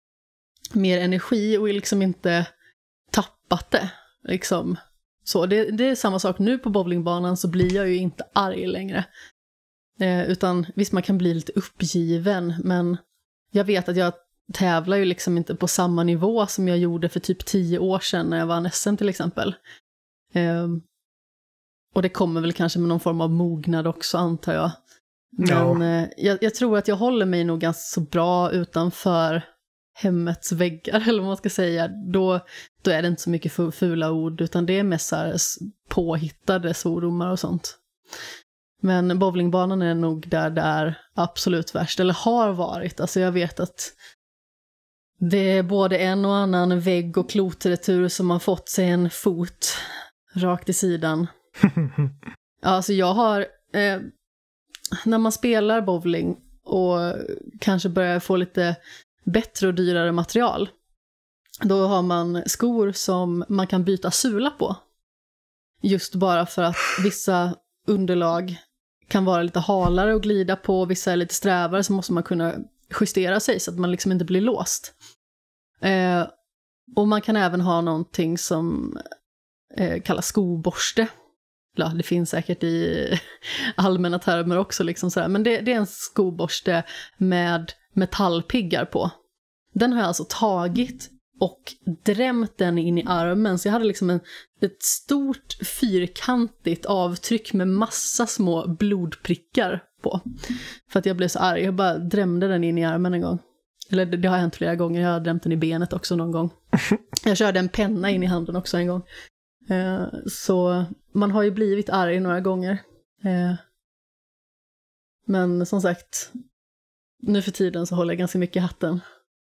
mer energi och liksom inte tappat det. Liksom. Så det, det är samma sak nu på bowlingbanan, så blir jag ju inte arg längre. Eh, utan visst, man kan bli lite uppgiven, men jag vet att jag tävlar ju liksom inte på samma nivå som jag gjorde för typ tio år sedan när jag vann S M till exempel. Eh, och det kommer väl kanske med någon form av mognad också, antar jag. Men ja. eh, jag, jag tror att jag håller mig nog ganska så bra utanför hemmets väggar, eller vad man ska säga. Då, då är det inte så mycket fula ord, utan det är mest så här påhittade svordomar och sånt. Men bowlingbanan är nog där det är absolut värst, eller har varit. Alltså jag vet att det är både en och annan vägg och klotretur som har fått sig en fot rakt i sidan. Alltså jag har eh, när man spelar bowling och kanske börjar få lite bättre och dyrare material, då har man skor som man kan byta sula på. Just bara för att vissa underlag kan vara lite halare och glida på, vissa är lite strävare, så måste man kunna justera sig så att man liksom inte blir låst. Eh, och man kan även ha någonting som eh, kallas skoborste. Ja, det finns säkert i allmänna termer också, liksom sådär. Men det, det är en skoborste med metallpiggar på. Den har jag alltså tagit och drämt den in i armen. Så jag hade liksom en, ett stort fyrkantigt avtryck med massa små blodprickar på. För att jag blev så arg. Jag bara drämde den in i armen en gång. Eller det, det har hänt flera gånger, jag har drämt den i benet också någon gång. Jag körde en penna in i handen också en gång. Eh, så man har ju blivit arg några gånger. Eh, men som sagt, nu för tiden så håller jag ganska mycket i hatten.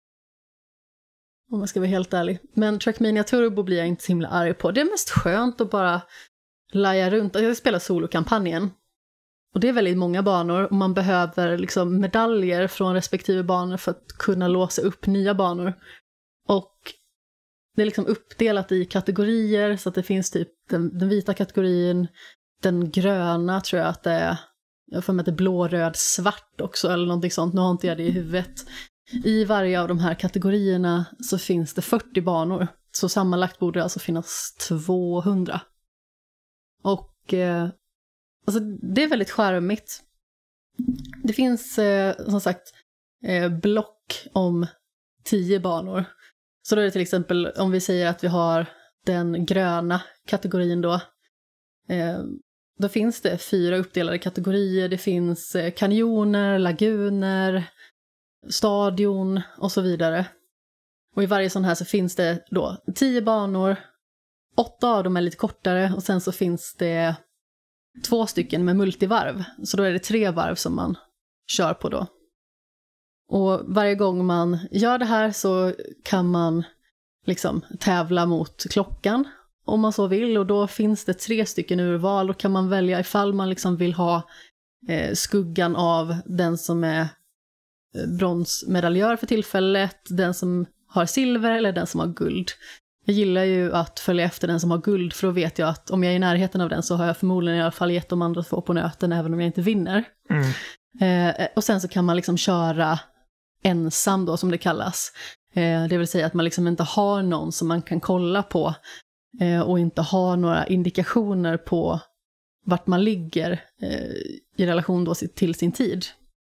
Om man ska vara helt ärlig. Men Trackmania Turbo blir jag inte så himla arg på. Det är mest skönt att bara laja runt. Jag spelar solokampanjen. Och det är väldigt många banor. Och man behöver liksom medaljer från respektive banor för att kunna låsa upp nya banor. Och det är liksom uppdelat i kategorier. Så att det finns typ den, den vita kategorin. Den gröna tror jag att det är. Jag får med att det är blå, röd, svart också. Eller någonting sånt. Nu har inte jag det i huvudet. I varje av de här kategorierna så finns det fyrtio banor. Så sammanlagt borde det alltså finnas tvåhundra. Och eh, alltså det är väldigt charmigt. Det finns eh, som sagt eh, block om tio banor. Så då är det till exempel om vi säger att vi har den gröna kategorin då. Eh, då finns det fyra uppdelade kategorier. Det finns eh, kanjoner, laguner, stadion och så vidare. Och i varje sån här så finns det då tio banor. Åtta av dem är lite kortare och sen så finns det två stycken med multivarv. Så då är det tre varv som man kör på då. Och varje gång man gör det här så kan man liksom tävla mot klockan om man så vill. Och då finns det tre stycken urval och kan man välja ifall man liksom vill ha eh, skuggan av den som är bronsmedaljör för tillfället, den som har silver eller den som har guld. Jag gillar ju att följa efter den som har guld för då vet jag att om jag är i närheten av den så har jag förmodligen i alla fall gett de andra två på nöten även om jag inte vinner. Mm. Eh, och sen så kan man liksom köra ensam då som det kallas. Eh, det vill säga att man liksom inte har någon som man kan kolla på eh, och inte har några indikationer på vart man ligger eh, i relation då till sin tid.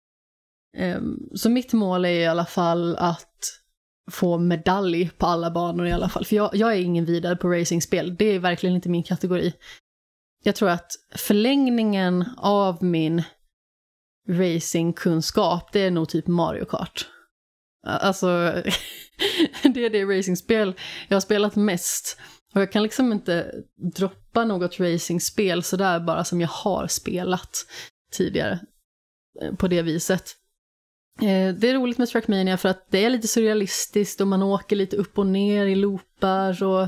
Så mitt mål är i alla fall att få medalj på alla banor i alla fall. För jag, jag är ingen vidare på racingspel. Det är verkligen inte min kategori. Jag tror att förlängningen av min racingkunskap, det är nog typ Mario Kart. Alltså, det är det racingspel jag har spelat mest. Och jag kan liksom inte droppa något racingspel sådär bara som jag har spelat tidigare på det viset. Det är roligt med Trackmania för att det är lite surrealistiskt och man åker lite upp och ner i loopar och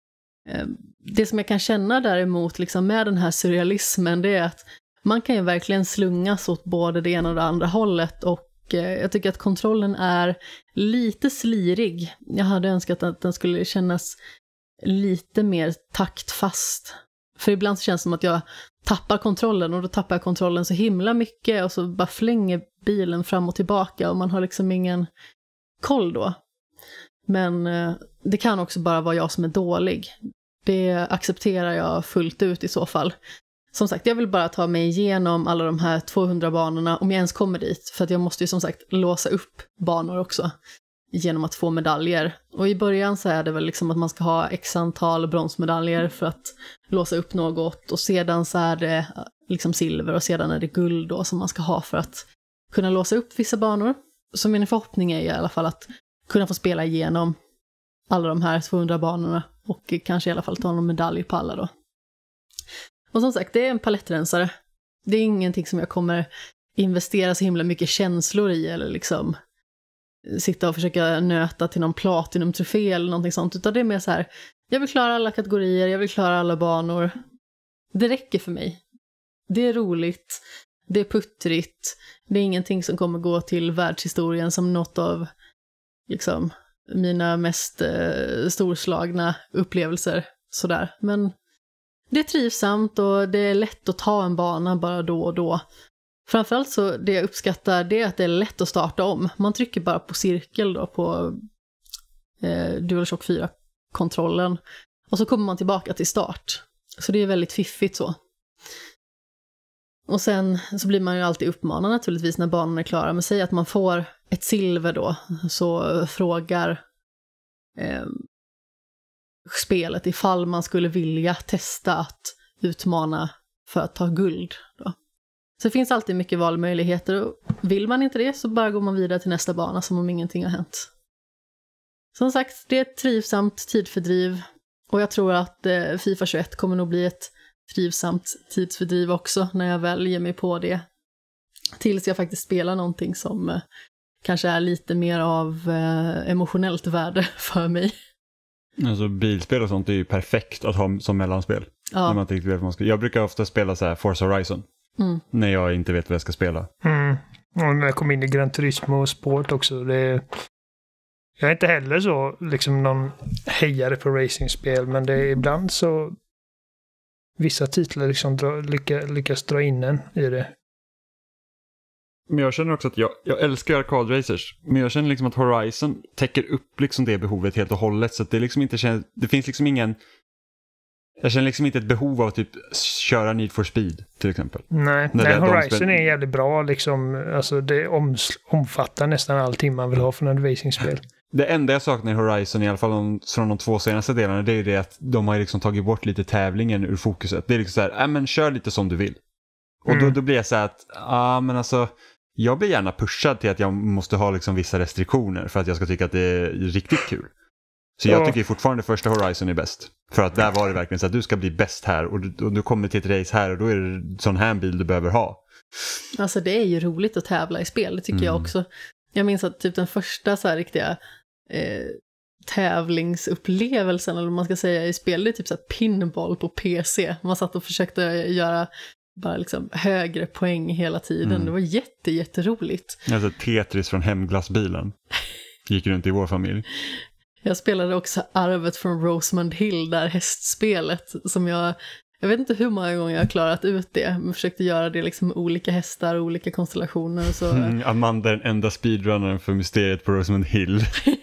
det som jag kan känna däremot liksom med den här surrealismen det är att man kan ju verkligen slungas åt både det ena och det andra hållet och jag tycker att kontrollen är lite slirig. Jag hade önskat att den skulle kännas lite mer taktfast. För ibland så känns det som att jag tappar kontrollen och då tappar jag kontrollen så himla mycket och så bara flänger bilen fram och tillbaka och man har liksom ingen koll då. Men eh, det kan också bara vara jag som är dålig. Det accepterar jag fullt ut i så fall. Som sagt, jag vill bara ta mig igenom alla de här tvåhundra banorna om jag ens kommer dit. För att jag måste ju som sagt låsa upp banor också genom att få medaljer. Och i början så är det väl liksom att man ska ha x antal bronsmedaljer för att låsa upp något. Och sedan så är det liksom silver och sedan är det guld då som man ska ha för att kunna låsa upp vissa banor. Så min förhoppning är i alla fall att kunna få spela igenom alla de här tvåhundra banorna och kanske i alla fall ta någon medalj på alla då. Och som sagt, det är en palettrensare. Det är ingenting som jag kommer investera så himla mycket känslor i eller liksom sitta och försöka nöta till någon platinum-trofé eller någonting sånt. Utan det är mer så här, jag vill klara alla kategorier, jag vill klara alla banor. Det räcker för mig. Det är roligt, det är puttrigt. Det är ingenting som kommer gå till världshistorien som något av liksom mina mest eh, storslagna upplevelser. Sådär. Men det är trivsamt och det är lätt att ta en bana bara då och då. Framförallt så det jag uppskattar det är att det är lätt att starta om. Man trycker bara på cirkel då på eh, DualShock fyra-kontrollen. Och så kommer man tillbaka till start. Så det är väldigt fiffigt så. Och sen så blir man ju alltid uppmanad naturligtvis när banan är klara. Men säg att man får ett silver då så frågar eh, spelet ifall man skulle vilja testa att utmana för att ta guld då. Så det finns alltid mycket valmöjligheter och vill man inte det så bara går man vidare till nästa bana som om ingenting har hänt. Som sagt, det är ett trivsamt tidfördriv och jag tror att eh, FIFA tjugoett kommer nog bli ett trivsamt tidsfördriv också när jag väl ger mig på det. Tills jag faktiskt spelar någonting som eh, kanske är lite mer av eh, emotionellt värde för mig. Alltså bilspel och sånt är ju perfekt att ha som mellanspel. Ja. När man inte riktigt vet vad man ska. Jag brukar ofta spela så här Forza Horizon. Mm. När jag inte vet vad jag ska spela. Mm. Och när jag kom in i Gran Turismo och sport också. Det är... Jag är inte heller så liksom någon hejare på racingspel. Men det är ibland så vissa titlar liksom dra, lycka, lyckas dra in en i det. Men jag känner också att jag, jag älskar arkadracers. Men jag känner liksom att Horizon täcker upp liksom det behovet helt och hållet. Så att det liksom inte känns, det finns liksom ingen... Jag känner liksom inte ett behov av att typ köra Need for Speed till exempel. Nej, När nej det, Horizon de spel... är jävligt bra liksom. Alltså det oms, omfattar nästan allting man vill ha från en racingspel. Det enda jag saknar i Horizon, i alla fall de, från de två senaste delarna, det är det att de har liksom tagit bort lite tävlingen ur fokuset. Det är liksom så här, äh, men kör lite som du vill. Och mm. då, då blir jag så här att, ja ah, men alltså, jag blir gärna pushad till att jag måste ha liksom vissa restriktioner för att jag ska tycka att det är riktigt kul. Så jag tycker fortfarande första Horizon är bäst. För att där var det verkligen så att du ska bli bäst här och du, och du kommer till ett race här och då är det sån här bil du behöver ha. Alltså det är ju roligt att tävla i spel, det tycker mm. jag också. Jag minns att typ den första så här riktiga eh, tävlingsupplevelsen eller vad man ska säga i spel, det är typ så här pinball på P C. Man satt och försökte göra bara liksom högre poäng hela tiden. Mm. Det var jätte, jätteroligt. Alltså Tetris från hemglassbilen gick runt i vår familj. Jag spelade också Arvet från Rosamund Hill, där hästspelet som jag, jag vet inte hur många gånger jag har klarat ut det, men försökte göra det liksom med olika hästar och olika konstellationer. Och så. Mm, Amanda är den enda speedrunnern för mysteriet på Rosamund Hill.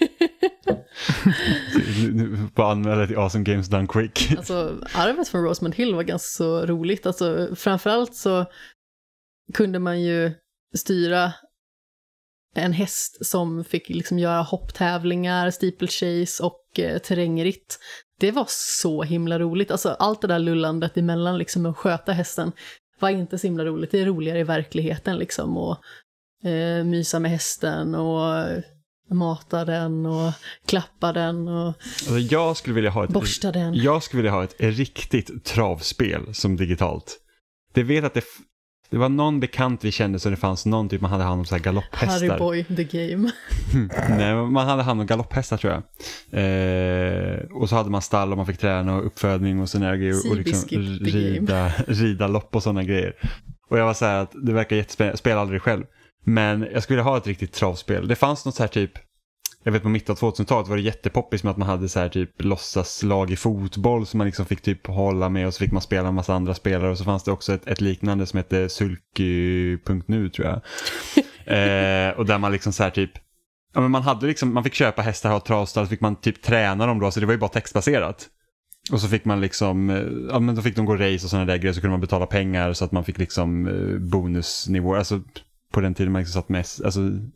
På anmäla till Awesome Games Done Quick. Alltså Arvet från Rosamund Hill var ganska så roligt. Alltså framförallt så kunde man ju styra en häst som fick liksom göra hopptävlingar, steeplechase och eh, terrängritt. Det var så himla roligt. Alltså allt det där lullandet emellan liksom att sköta hästen var inte så himla roligt. Det är roligare i verkligheten liksom och eh, mysa med hästen och mata den och klappa den och alltså jag skulle vilja ha ett, borsta den. Jag skulle vilja ha ett riktigt travspel som digitalt. Det vet att det Det var någon bekant vi kände så det fanns någon typ man hade hand om så här galopphästar. Harry Boy, the game. Nej, man hade hand om galopphästar tror jag. Eh, och så hade man stall och man fick träna och uppfödning och sådana grejer. Och liksom rida, rida lopp och sådana grejer. Och jag var så här att det verkar jättespännande. Jag spelar aldrig själv. Men jag skulle ha ett riktigt travspel. Det fanns något så här typ, jag vet på mitten av tvåtusentalet var det jättepoppis med att man hade så här typ låtsaslag i fotboll som man liksom fick typ hålla med och så fick man spela en massa andra spelare och så fanns det också ett, ett liknande som hette sulky punkt nu tror jag. eh, och där man liksom så här typ, ja men man hade liksom, man fick köpa hästar och travstall så fick man typ träna dem då så det var ju bara textbaserat. Och så fick man liksom, ja men då fick de gå race och sådana där grejer så kunde man betala pengar så att man fick liksom bonusnivåer, alltså på den tiden man liksom satt med, alltså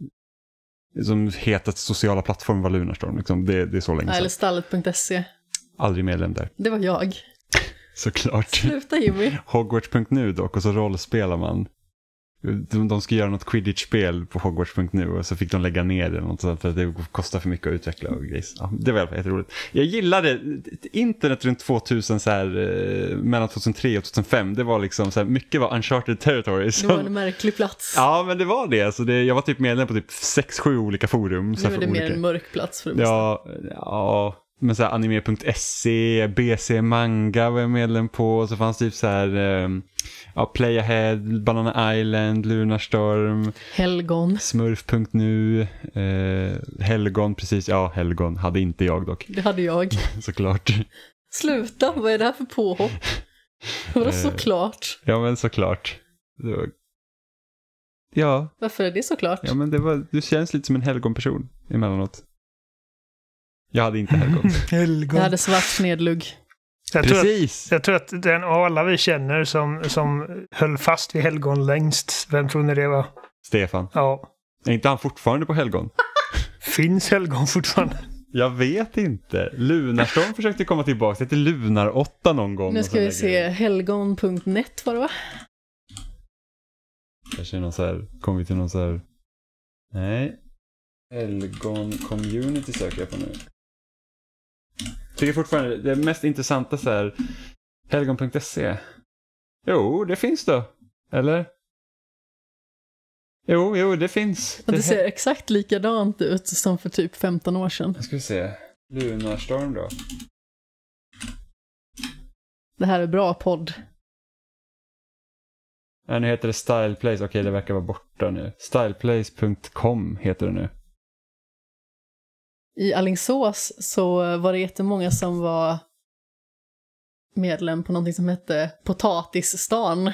som heter sociala plattform var Lunarstorm liksom. det, det är så länge sedan. Eller stallet punkt se. Aldrig medlem där. Det var jag. Såklart. Sluta Jimmy. Hogwarts punkt nu dock och så rollspelar man. De, de ska göra något Quidditch-spel på Hogwarts punkt nu och så fick de lägga ner det något sånt för att det kostar för mycket att utveckla och grejs. Ja, det var i alla fall jätteroligt. Jag gillade internet runt tvåtusen så här, eh, mellan tjugohundratre och tjugohundrafem. Det var liksom så här, mycket var uncharted territories. Det var en märklig plats. Ja, men det var det. Alltså det jag var typ medlem på typ sex sju olika forum. Nu är det mer en mörk plats för det mesta. Ja, ja. Men så här anime punkt se, B C Manga var jag medlem på. Och så fanns typ så här um, ja, Play Ahead, Banana Island, Lunarstorm, Helgon, Smurf punkt nu, eh, Helgon, precis, ja Helgon hade inte jag dock. Det hade jag. Såklart. Sluta, vad är det här för påhopp? Vadå såklart? Ja men såklart. Det var... Ja. Varför är det såklart? Ja men det var, du känns lite som en Helgon-person emellanåt. Jag hade inte Helgon. Helgon. Jag hade svart snedlugg. Jag Precis. Tror att, jag tror att den av alla vi känner som, som höll fast vid Helgon längst, vem tror ni det var? Stefan. Ja. Är inte han fortfarande på Helgon? Finns Helgon fortfarande? Jag vet inte. Lunarstorm försökte komma tillbaka till Lunar åtta någon gång. Nu ska vi se, helgon punkt net var det va? Kanske någon så här, kommer vi till någon så här... Nej. Helgon Community söker jag på nu. Tycker fortfarande det mest intressanta så här helgon punkt se. Jo, det finns då. Eller? Jo, jo, det finns. Det, det ser he- exakt likadant ut som för typ femton år sedan. Jag ska se. Lunarstorm då. Det här är bra podd. Ja, nu heter det Styleplace. Okej, det verkar vara borta nu. Styleplace punkt com heter det nu. I Alingsås så var det jättemånga som var medlem på någonting som hette Potatisstan.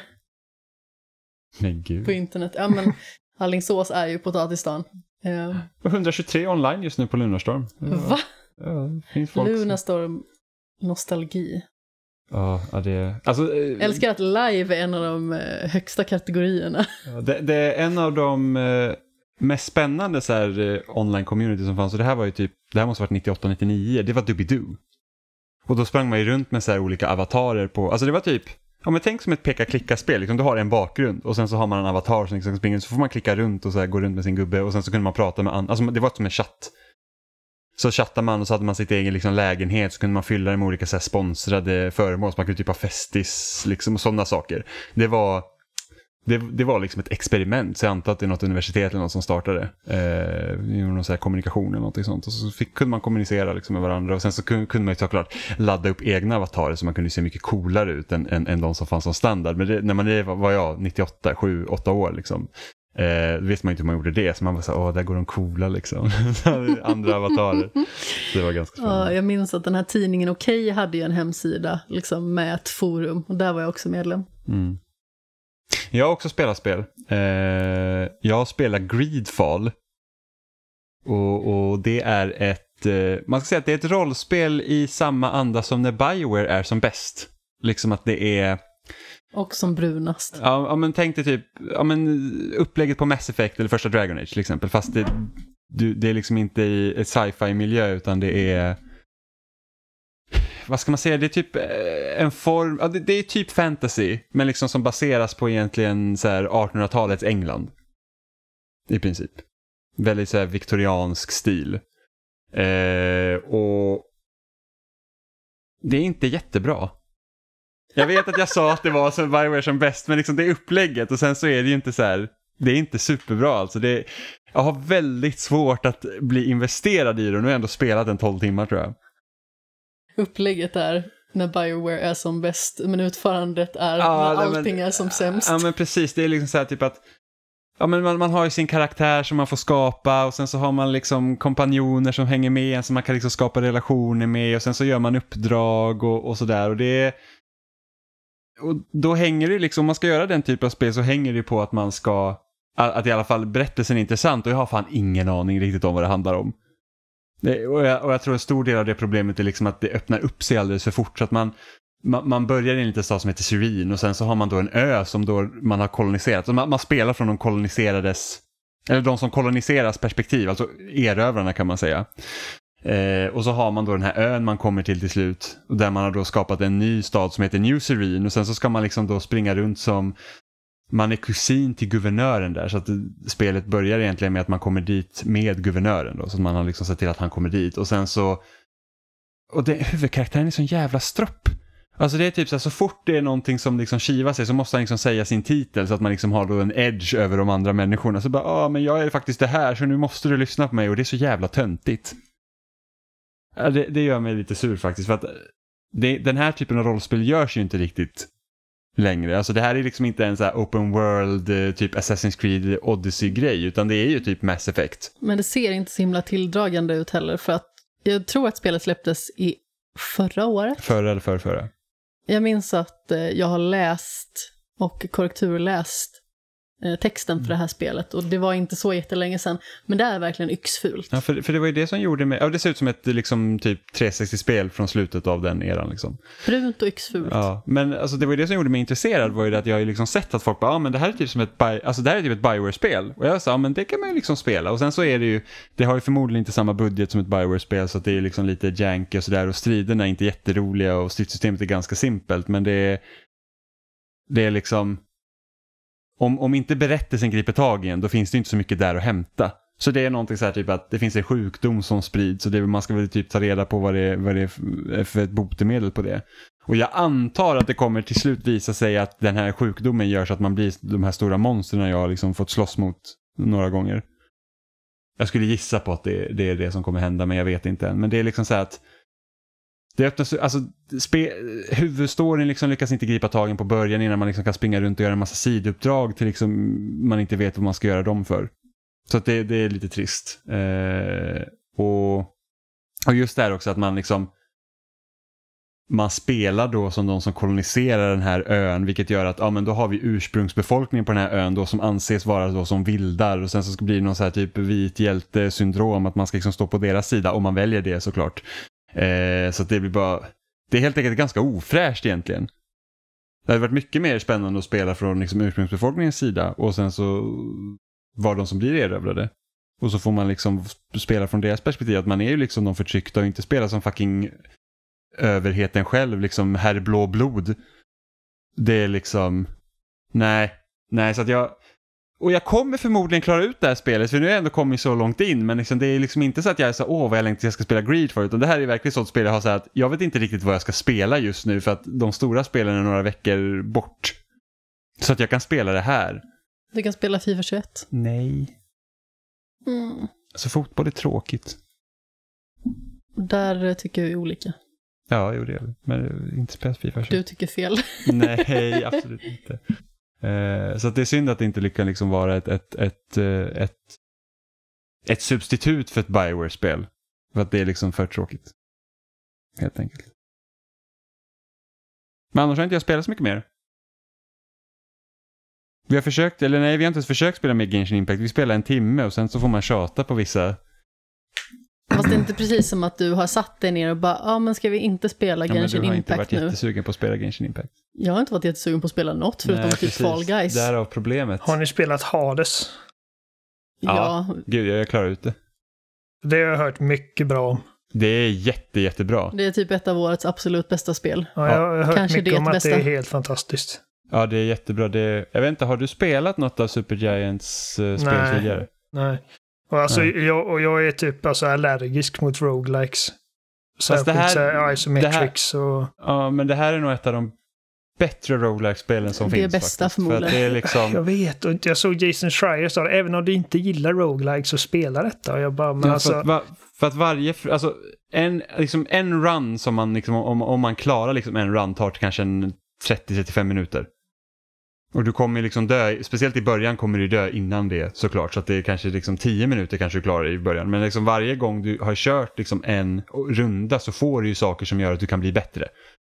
Men gud. På internet. Ja, men Alingsås är ju Potatisstan. Uh, etthundratjugotre online just nu på Lunarstorm. Ja. Va? Ja, finns folk Lunarstorm nostalgi. Ja, ja det alltså, jag älskar att live är en av de högsta kategorierna. Ja, det, det är en av de eh, mest spännande så här, eh, online-community som fanns. Och det här var ju typ, det här måste ha varit nittioåtta nittionio. Det var Doobidoo. Och då sprang man ju runt med så här olika avatarer på, alltså det var typ, ja men tänk som ett peka-klicka-spel. Liksom, du har en bakgrund och sen så har man en avatar som liksom springer, så får man klicka runt och så här, gå runt med sin gubbe och sen så kunde man prata med andra. Alltså det var som en chatt. Så chattade man och så hade man sitt egen liksom, lägenhet, så kunde man fylla det med olika så här, sponsrade föremål, så man kunde typ ha festis liksom, och sådana saker. Det var, det, det var liksom ett experiment, så jag antar att det är något universitet eller något som startade. Eh, någon så här kommunikation eller något sånt. Och så fick, kunde man kommunicera liksom, med varandra och sen så kunde, kunde man ju såklart ladda upp egna avatarer så man kunde se mycket coolare ut än, än, än de som fanns som standard. Men det, när man det var, var jag nittioåtta, sju, åtta år liksom. Eh, då vet man inte hur man gjorde det, så man var så åh, där går de coola liksom. Andra avatarer. Det var ganska spännande. Ja, jag minns att den här tidningen Okej hade ju en hemsida liksom, med ett forum, och där var jag också medlem. Mm. Jag har också spelat spel. Eh, jag har spelat Greedfall. Och, och det är ett eh, man ska säga att det är ett rollspel i samma anda som när BioWare är som bäst. Liksom att det är och som brunast. Ja, ja men tänk dig typ ja, men upplägget på Mass Effect eller första Dragon Age till exempel. Fast det, du, det är liksom inte i ett sci-fi miljö, utan det är, vad ska man säga, det är typ en form, ja, det, det är typ fantasy, men liksom som baseras på egentligen så här artonhundratalets England. I princip. Väldigt så här viktoriansk stil. Eh, och det är inte jättebra. Jag vet att jag sa att det var som BioWare som bäst, men liksom det är upplägget och sen så är det ju inte så här, det är inte superbra alltså. Det, jag har väldigt svårt att bli investerad i det och nu har jag ändå spelat en tolv timmar tror jag. Upplägget är när BioWare är som bäst, men utförandet är ja, när nej, allting men, är som sämst. Ja men precis, det är liksom så här typ att ja, men man, man har ju sin karaktär som man får skapa och sen så har man liksom kompanjoner som hänger med en som man kan liksom skapa relationer med och sen så gör man uppdrag och, och sådär och det är, och då hänger det liksom, om man ska göra den typen av spel så hänger det på att man ska, att i alla fall berättelsen är intressant och jag har fan ingen aning riktigt om vad det handlar om. Det, och, jag, och jag tror en stor del av det problemet är liksom att det öppnar upp sig alldeles för fort så att man Man, man börjar i en liten stad som heter Serene och sen så har man då en ö som då man har koloniserat. Så man, man spelar från de koloniserades, eller de som koloniseras perspektiv, alltså erövrarna kan man säga. Eh, och så har man då den här ön man kommer till till slut och där man har då skapat en ny stad som heter New Serene och sen så ska man liksom då springa runt som man är kusin till guvernören där, så att spelet börjar egentligen med att man kommer dit med guvernören då, så att man har liksom sett till att han kommer dit och sen så, och det, huvudkaraktären är sån jävla stropp. Alltså det är typ så här, så fort det är någonting som liksom kivar sig så måste han liksom säga sin titel så att man liksom har då en edge över de andra människorna. Så bara, ja men jag är faktiskt det här så nu måste du lyssna på mig och det är så jävla töntigt. Ja, det, det gör mig lite sur faktiskt för att det, den här typen av rollspel görs ju inte riktigt längre. Alltså det här är liksom inte en så här open world typ Assassin's Creed Odyssey-grej utan det är ju typ Mass Effect. Men det ser inte så himla tilldragande ut heller för att jag tror att spelet släpptes i förra året. Förra eller förra, förra. Jag minns att eh, jag har läst och korrekturläst eh, texten för det här spelet och det var inte så jättelänge sedan, men det är verkligen yxfult. Ja, för, för det var ju det som gjorde mig, ja, det ser ut som ett liksom typ trehundrasextio-spel från slutet av den eran liksom. Brunt och yxfult. Ja, men alltså det var ju det som gjorde mig intresserad var ju det att jag har ju liksom sett att folk bara, ja men det här är typ som ett Bi- alltså det här är typ ett BioWare-spel och jag sa, ja men det kan man ju liksom spela och sen så är det ju, det har ju förmodligen inte samma budget som ett BioWare-spel så att det är liksom lite janky och sådär och striderna är inte jätteroliga och stridssystemet är ganska simpelt men det är det är liksom om, om inte berättelsen griper tag igen, då finns det inte så mycket där att hämta. Så det är någonting så här typ att det finns en sjukdom som sprids, så det, man ska väl typ ta reda på vad det, vad det är för ett botemedel på det. Och jag antar att det kommer till slut visa sig att den här sjukdomen gör så att man blir de här stora monsterna jag har liksom fått slåss mot några gånger. Jag skulle gissa på att det, det är det som kommer hända, men jag vet inte än. Men det är liksom så här att det öppnas, alltså spe, huvudstoryn liksom lyckas inte gripa tagen på början innan man liksom kan springa runt och göra en massa sidouppdrag till liksom man inte vet vad man ska göra dem för. Så att det, det är lite trist. Eh, och, och just där också att man liksom man spelar då som de som koloniserar den här ön, vilket gör att ja, men då har vi ursprungsbefolkningen på den här ön då som anses vara då som vildar, och sen så ska det bli någon så här typ vit hjälte-syndrom att man ska liksom stå på deras sida om man väljer det såklart. Eh, så att det blir bara det är helt enkelt ganska ofräscht egentligen. Det hade varit mycket mer spännande att spela från liksom ursprungsbefolkningens sida och sen så var de som blir erövrade. Och så får man liksom spela från deras perspektiv att man är ju liksom de förtryckta och inte spela som fucking överheten själv, liksom herr blå blod. Det är liksom nej, nej så att jag och jag kommer förmodligen klara ut det här spelet för nu är jag ändå kommit så långt in, men liksom, det är liksom inte så att jag är så åh vad jag längtar jag ska spela Greed för, utan det här är verkligen sånt spel jag har så att jag vet inte riktigt vad jag ska spela just nu för att de stora spelen är några veckor bort. Så att jag kan spela det här. Du kan spela FIFA tjugoett. Nej. Mm. Alltså fotboll är tråkigt. Där tycker vi olika. Ja, jo det är det. Men inte spela FIFA tjugoett. Du tycker fel. Nej, absolut inte. Uh, så att det är synd att det inte kan liksom vara ett, ett, ett, ett, ett, ett substitut för ett BioWare-spel. För att det är liksom för tråkigt. Helt enkelt. Men annars har inte jag spelat så mycket mer. Vi har försökt, eller nej vi har inte ens försökt spela med Genshin Impact. Vi spelar en timme och sen så får man tjata på vissa. Fast det är inte precis som att du har satt dig ner och bara, ja ah, men ska vi inte spela ja, Genshin Impact nu? Du har inte varit nu? Jättesugen på att spela Genshin Impact. Jag har inte varit jättesugen på att spela något förutom nej, typ precis. Fall Guys. Därav problemet. Har ni spelat Hades? Ja. ja. Gud, jag klarar ut det. Det har jag hört mycket bra om. Det är jätte, jättebra. Det är typ ett av årets absolut bästa spel. Ja, jag har hört kanske mycket det om att bästa. det är helt fantastiskt. Ja, det är jättebra. Det är... Jag vet inte, har du spelat något av Supergiants uh, spel nej, tidigare? Nej. Och, alltså, nej. Jag, och jag är typ alltså, allergisk mot roguelikes. Särskilt det här, så här, isometrics och... Ja, men det här är nog ett av de bättre roguelike-spelen som det finns. Det är bästa faktiskt. förmodligen. För det är liksom... Jag vet, och jag såg Jason Schreier sa det, även om du inte gillar roguelike så spela detta. Och jag bara, men ja, alltså... för, att, va, för att varje... Alltså, en, liksom, en run som man, liksom, om, om man klarar liksom, en run tar kanske en trettio till trettiofem minuter. Och du kommer liksom dö, speciellt i början kommer du dö innan det såklart. Så att det är kanske liksom tio minuter kanske du klarar i början. Men liksom varje gång du har kört liksom en runda så får du ju saker som gör att du kan bli bättre.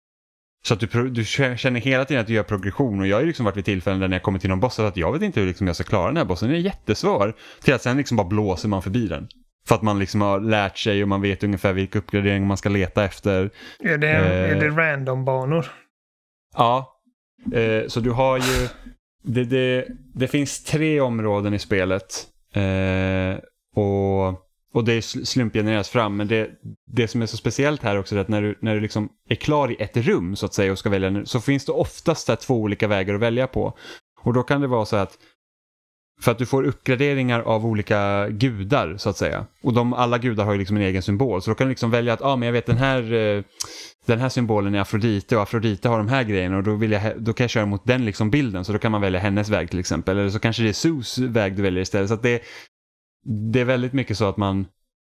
Så att du, du känner hela tiden att du gör progression. Och jag har ju liksom varit vid tillfällen där när jag kommer till någon boss att jag vet inte hur liksom jag ska klara den här bossen. Den är jättesvår. Till att sen liksom bara blåser man förbi den. För att man liksom har lärt sig och man vet ungefär vilka uppgraderingar man ska leta efter. Är det, eh, är det random banor? Ja. Eh, så du har ju det, det, det finns tre områden i spelet eh, och, och det slumpgenereras fram, men det, det som är så speciellt här också är att när du, när du liksom är klar i ett rum så att säga och ska välja, så finns det oftast där två olika vägar att välja på. Och då kan det vara så att för att du får uppgraderingar av olika gudar så att säga. Och de, alla gudar har ju liksom en egen symbol. Så då kan du liksom välja att ah, men jag vet den här, eh, den här symbolen är Afrodite och Afrodite har de här grejerna. Och då, vill jag, då kan jag köra mot den liksom bilden. Så då kan man välja hennes väg till exempel. Eller så kanske det är Zeus väg du väljer istället. Så att det, det är väldigt mycket så att man...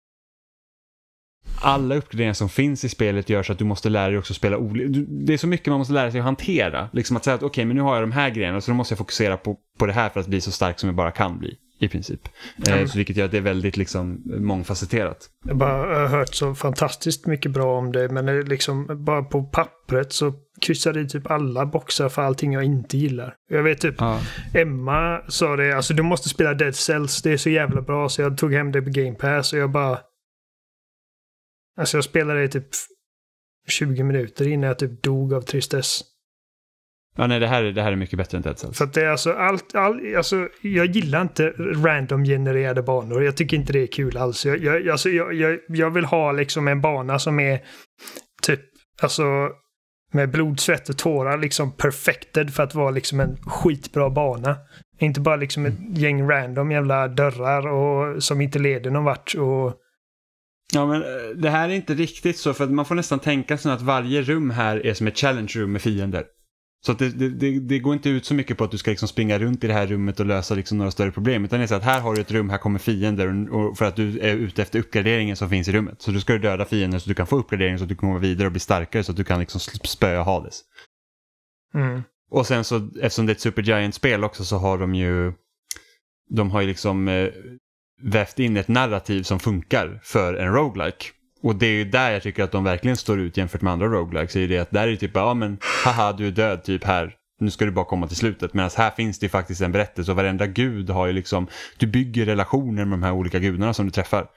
Alla uppgraderingar som finns i spelet gör så att du måste lära dig också spela olika. Det är så mycket man måste lära sig att hantera. Liksom att säga att okej, okay, men nu har jag de här grejerna så då måste jag fokusera på, på det här för att bli så stark som jag bara kan bli. I princip. Mm. Eh, så vilket gör att det är väldigt liksom mångfacetterat. Jag bara har hört så fantastiskt mycket bra om det. Men det är liksom bara på pappret så kryssar det typ alla boxar för allting jag inte gillar. Jag vet typ, ja. Emma sa det, alltså du måste spela Dead Cells. Det är så jävla bra så jag tog hem det på Game Pass och jag bara... Alltså jag spelade i typ tjugo minuter innan jag typ dog av tristess. Ja, nej, det här, det här är mycket bättre än Dead Cells. För att det är alltså allt, all, alltså jag gillar inte random genererade banor. Jag tycker inte det är kul alls. Jag, jag, alltså, jag, jag, jag vill ha liksom en bana som är typ, alltså med blod, svett och tårar liksom perfected för att vara liksom en skitbra bana. Inte bara liksom ett gäng random jävla dörrar och, som inte leder någon vart. Och... Ja, men det här är inte riktigt så, för att man får nästan tänka sig att varje rum här är som ett challenge room med fiender. Så att det, det, det, det går inte ut så mycket på att du ska liksom springa runt i det här rummet och lösa liksom några större problem. Utan det är så att här har du ett rum, här kommer fiender, och för att du är ute efter uppgraderingen som finns i rummet. Så du ska döda fiender så du kan få uppgradering så att du kan komma vidare och bli starkare så att du kan liksom spöa Hades. Mm. Och sen så, eftersom det är ett Supergiant-spel också, så har de ju de har ju liksom eh, vävt in ett narrativ som funkar för en roguelike. Och det är ju där jag tycker att de verkligen står ut jämfört med andra roguelikes. Så är det att där är det typ, ja men haha, du är död typ här. Nu ska du bara komma till slutet. Medan här finns det faktiskt en berättelse. Och varenda gud har ju liksom, du bygger relationer med de här olika gudarna som du träffar.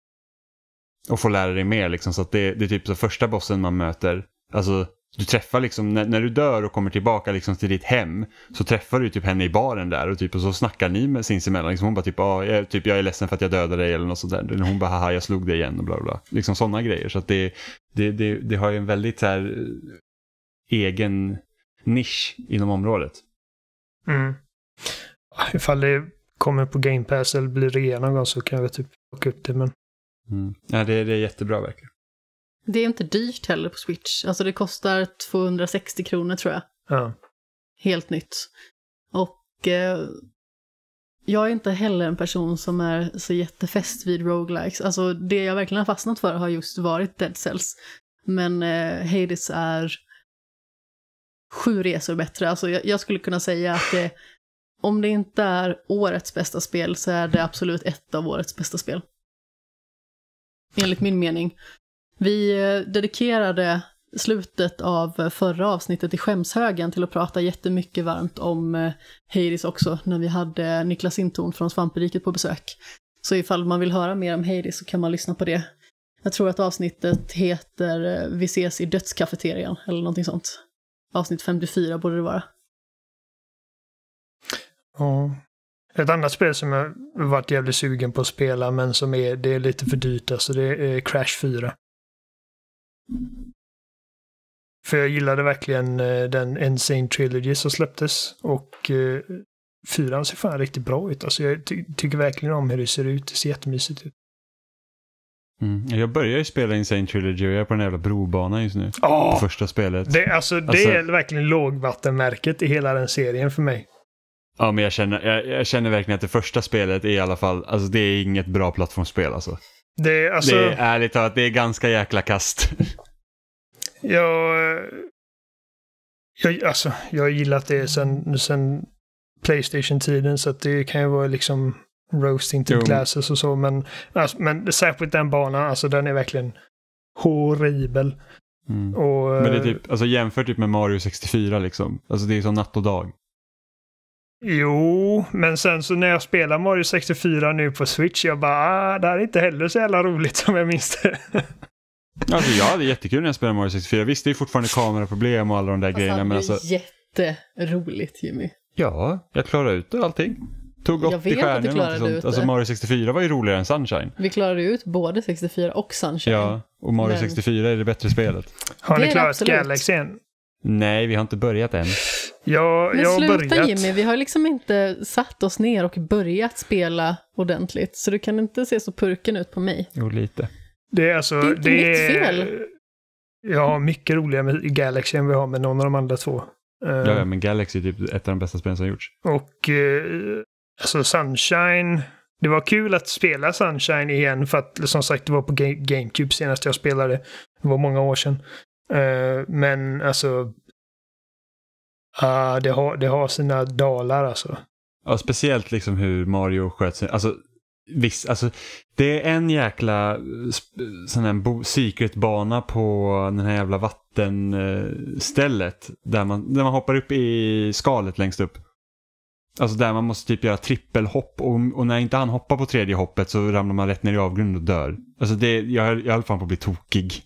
Och får lära dig mer liksom. Så att det, det är typ så första bossen man möter. Alltså du träffar liksom, när, när du dör och kommer tillbaka liksom till ditt hem, så träffar du typ henne i baren där och, typ, och så snackar ni med sinsemellan. Liksom hon bara typ, ah, jag, typ, jag är ledsen för att jag dödade dig eller något sådär. Hon bara, haha, jag slog dig igen och bla bla. Liksom sådana grejer. Så att det, det, det, det har ju en väldigt så här egen nisch inom området. Mm. Ifall det kommer på Game Pass eller blir rea någon gång så kan jag typ plocka upp det. Men... Mm. Ja, det, det är jättebra verkligen. Det är inte dyrt heller på Switch. Alltså det kostar tvåhundrasextio kronor tror jag. Ja. Helt nytt. Och eh, jag är inte heller en person som är så jättefäst vid roguelikes. Alltså det jag verkligen har fastnat för har just varit Dead Cells. Men eh, Hades är sju resor bättre. Alltså jag, jag skulle kunna säga att det, om det inte är årets bästa spel så är det absolut ett av årets bästa spel. Enligt min mening. Vi dedikerade slutet av förra avsnittet i skämshögen till att prata jättemycket varmt om Hades också när vi hade Niklas Intorn från Svamperiket på besök. Så ifall man vill höra mer om Hades så kan man lyssna på det. Jag tror att avsnittet heter Vi ses i dödskafeterian eller någonting sånt. Avsnitt femtiofyra borde det vara. Ja. Ett annat spel som jag varit jävligt sugen på att spela men som är, det är lite för dyrt, alltså det är Crash fyra. För jag gillade verkligen den Insane Trilogy som släpptes och uh, fyran ser fan riktigt bra ut. Alltså jag ty- tycker verkligen om hur det ser ut. Det ser jättemysigt ut. Mm. Jag börjar ju spela Insane Trilogy och jag är på den jävla brobanan just nu. Oh, på första spelet. Det, alltså, det alltså, är verkligen lågvattenmärket i hela den serien för mig. Ja, men jag känner, jag, jag känner verkligen att det första spelet är i alla fall, alltså det är inget bra plattformsspel alltså. Det, alltså, det är ärligt talat, det är ganska jäkla kast. jag, jag, alltså, jag har gillat det sen, sen PlayStation-tiden så att det kan ju vara liksom roasting till glasses och så, men, alltså, men särskilt den banan, alltså den är verkligen horribel. Mm. Och, men det är typ, alltså jämfört typ med Mario sextiofyra liksom, alltså det är som natt och dag. Jo, men sen så när jag spelar Mario sextiofyra nu på Switch, jag bara, ah, det här är inte heller så jävla roligt som jag minns det. Alltså ja, det är jättekul när jag spelar Mario sextiofyra. Visst, det är fortfarande kameraproblem och alla de där Fast grejerna. Men alltså, alltså... jätteroligt, Jimmy. Ja, jag klarade ut det allting. Tog jag åttio stjärnor och sånt. Alltså Mario sextiofyra var ju roligare än Sunshine. Vi klarade ut både sextiofyra och Sunshine. Ja, och Mario men... sextiofyra är det bättre spelet. Har ni klarat Galaxy än? Nej, vi har inte börjat än. Jag, men jag sluta börjat. Jimmy, vi har liksom inte satt oss ner och börjat spela ordentligt. Så du kan inte se så purken ut på mig. Jo, lite. Det är alltså... Det är inte det mitt är, fel. Jag har mycket roligare med Galaxy än vi har med någon av de andra två. Ja, ja men Galaxy är typ ett av de bästa spelen som har gjorts. Och uh, alltså Sunshine... Det var kul att spela Sunshine igen för att som sagt det var på Ga- GameCube senast jag spelade. Det var många år sedan. Uh, men alltså... Uh, det, har, det har sina dalar alltså. Ja, speciellt liksom hur Mario sköt sig. Alltså, visst, alltså, det är en jäkla sån här bo- secret-bana på den här jävla vattenstället där man, där man hoppar upp i skalet längst upp. Alltså där man måste typ göra trippelhopp och, och när inte han hoppar på tredje hoppet så ramlar man rätt ner i avgrunden och dör. Alltså det, jag, jag höll fan på att bli tokig.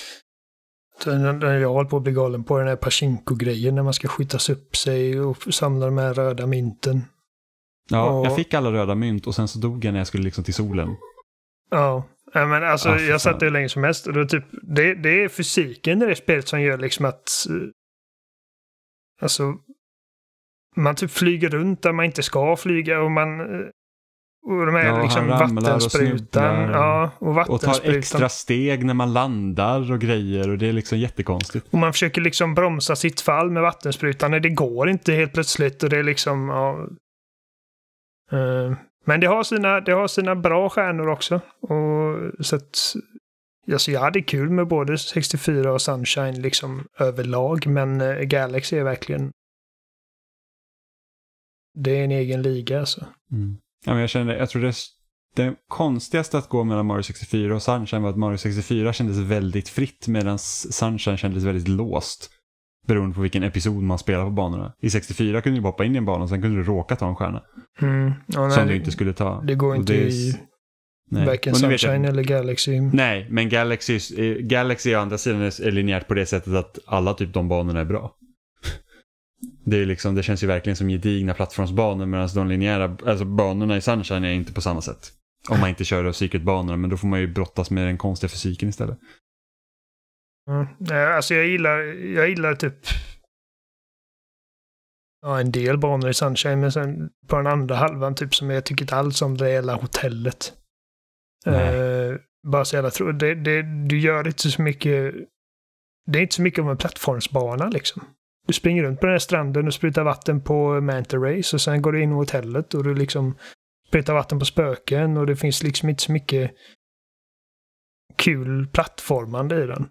Jag håller på att bli galen på den här Pachinko-grejen när man ska skjutas upp sig och samla de här röda mynten. Ja, och... jag fick alla röda mynt och sen så dog jag när jag skulle liksom till solen. Ja, men alltså ah, jag satt det hur länge som helst och då typ, det, det är fysiken i det spelet som gör liksom att alltså man typ flyger runt där man inte ska flyga och man och de här Ja, liksom vattensprutan och ja, och Och vattensprutan. tar extra steg när man landar och grejer. Och det är liksom jättekonstigt. Och man försöker liksom bromsa sitt fall med vattensprutan. Det går inte helt plötsligt och det är liksom ja, uh, men det har sina det har sina bra stjärnor också. Och så att alltså, jag hade kul med både sextiofyra och Sunshine liksom överlag, men uh, Galaxy är verkligen det är en egen liga alltså. Mm. Ja, men jag kände, jag tror det, det konstigaste att gå mellan Mario sextiofyra och Sunshine var att Mario sextiofyra kändes väldigt fritt medan Sunshine kändes väldigt låst. Beroende på vilken episod man spelar på banorna. I sextiofyra kunde du hoppa in i en bana och sen kunde du råka ta en stjärna. Mm. Ja, nej, som du inte skulle ta. Det går inte det är, i nej. varken Sunshine eller Galaxy. Nej, men Galaxy, Galaxy å andra sidan är linjärt på det sättet att alla typ de banorna är bra. Det är liksom, det känns ju verkligen som gedigna plattformsbanor, medan de linjära, alltså banorna i Sunshine är inte på samma sätt. Om man inte kör Secret-banorna, men då får man ju brottas med den konstiga fysiken istället. Mm. Alltså jag gillar, jag gillar typ ja, en del banor i Sunshine, men sen på den andra halvan typ som jag tycker inte alls om det hela hotellet. Uh, bara så jävla tro, det, det, du gör inte så mycket, det är inte så mycket om en plattformsbana liksom. Du springer runt på den här stranden och sprutar vatten på Manta Race och sen går du in i hotellet och du liksom sprutar vatten på spöken och det finns liksom inte så mycket kul plattformande i den.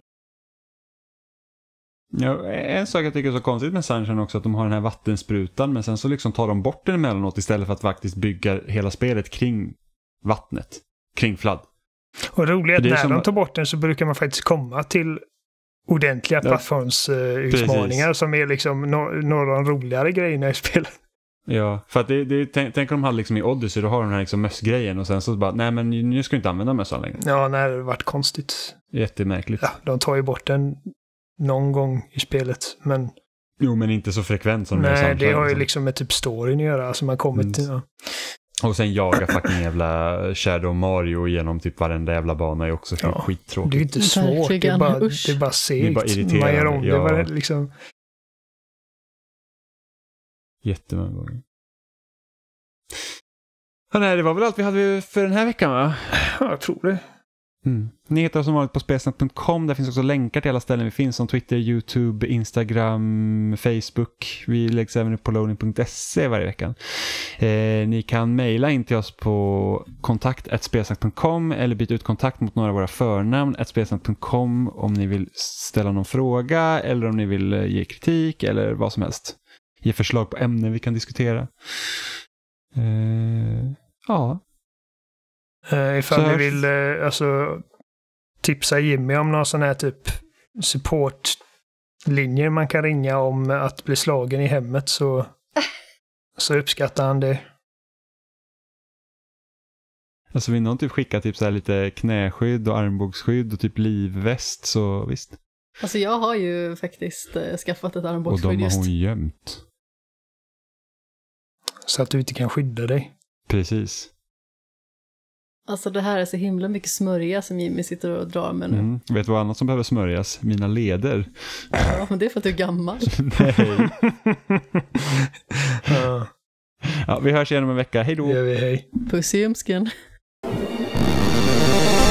Ja, en sak jag tycker är så konstigt med Sunshine också att de har den här vattensprutan, men sen så liksom tar de bort den emellanåt istället för att faktiskt bygga hela spelet kring vattnet, kring flood. Och det roliga är att när som... de tar bort den så brukar man faktiskt komma till ordentliga ja. plattformsutmaningar uh, som är liksom no- några av de roligare grejerna i spelet. Ja, för att det, det, tänk, tänk om de hade liksom i Odyssey, då har de den här liksom mössgrejen och sen så bara, nej men nu ska du inte använda mössan längre. Ja, nej, det har varit konstigt. Jättemärkligt. Ja, de tar ju bort den någon gång i spelet, men... Jo, men inte så frekvent som nej, det är. Nej, det har ju liksom med typ storyn att göra, alltså man kommer mm. till... Ja. Och sen jaga fucking jävla Shadow Mario genom typ varenda jävla bana är också ja, skittråkigt. Det är inte svårt, det är bara, det är bara segt. Det är bara irriterande. Man gör om det, ja. Bara, liksom... Jättemånga gånger. Ja, nej, det var väl allt vi hade för den här veckan, va? Ja, jag tror det. Mm. Ni hittar oss som vanligt på spelsnack punkt com. Där finns också länkar till alla ställen vi finns som Twitter, YouTube, Instagram, Facebook. Vi läggs även upp på loading punkt se varje vecka. Eh, ni kan mejla in till oss på kontakt at spelsnack punkt com eller byta ut kontakt mot några av våra förnamn at spelsnack punkt com om ni vill ställa någon fråga eller om ni vill ge kritik eller vad som helst. Ge förslag på ämnen vi kan diskutera. Eh, ja. Uh, ifall ni vill uh, alltså, tipsa Jimmy om någon sån här typ supportlinjer man kan ringa om att bli slagen i hemmet så, så uppskattar han det. Alltså vill någon typ skicka typ så här lite knäskydd och armbågsskydd och typ livväst så visst. Alltså jag har ju faktiskt uh, skaffat ett armbågsskydd just. Och de har hon gömt. Så att du inte kan skydda dig. Precis. Alltså det här är så himla mycket smörja som Jimmy sitter och drar med nu. Mm. Vet du vad annat som behöver smörjas? Mina leder. Ja, men det är för att du är gammal. Nej. ja. Ja, vi hörs igen om en vecka. Hej då. Ja, hej. Puss i ömsken.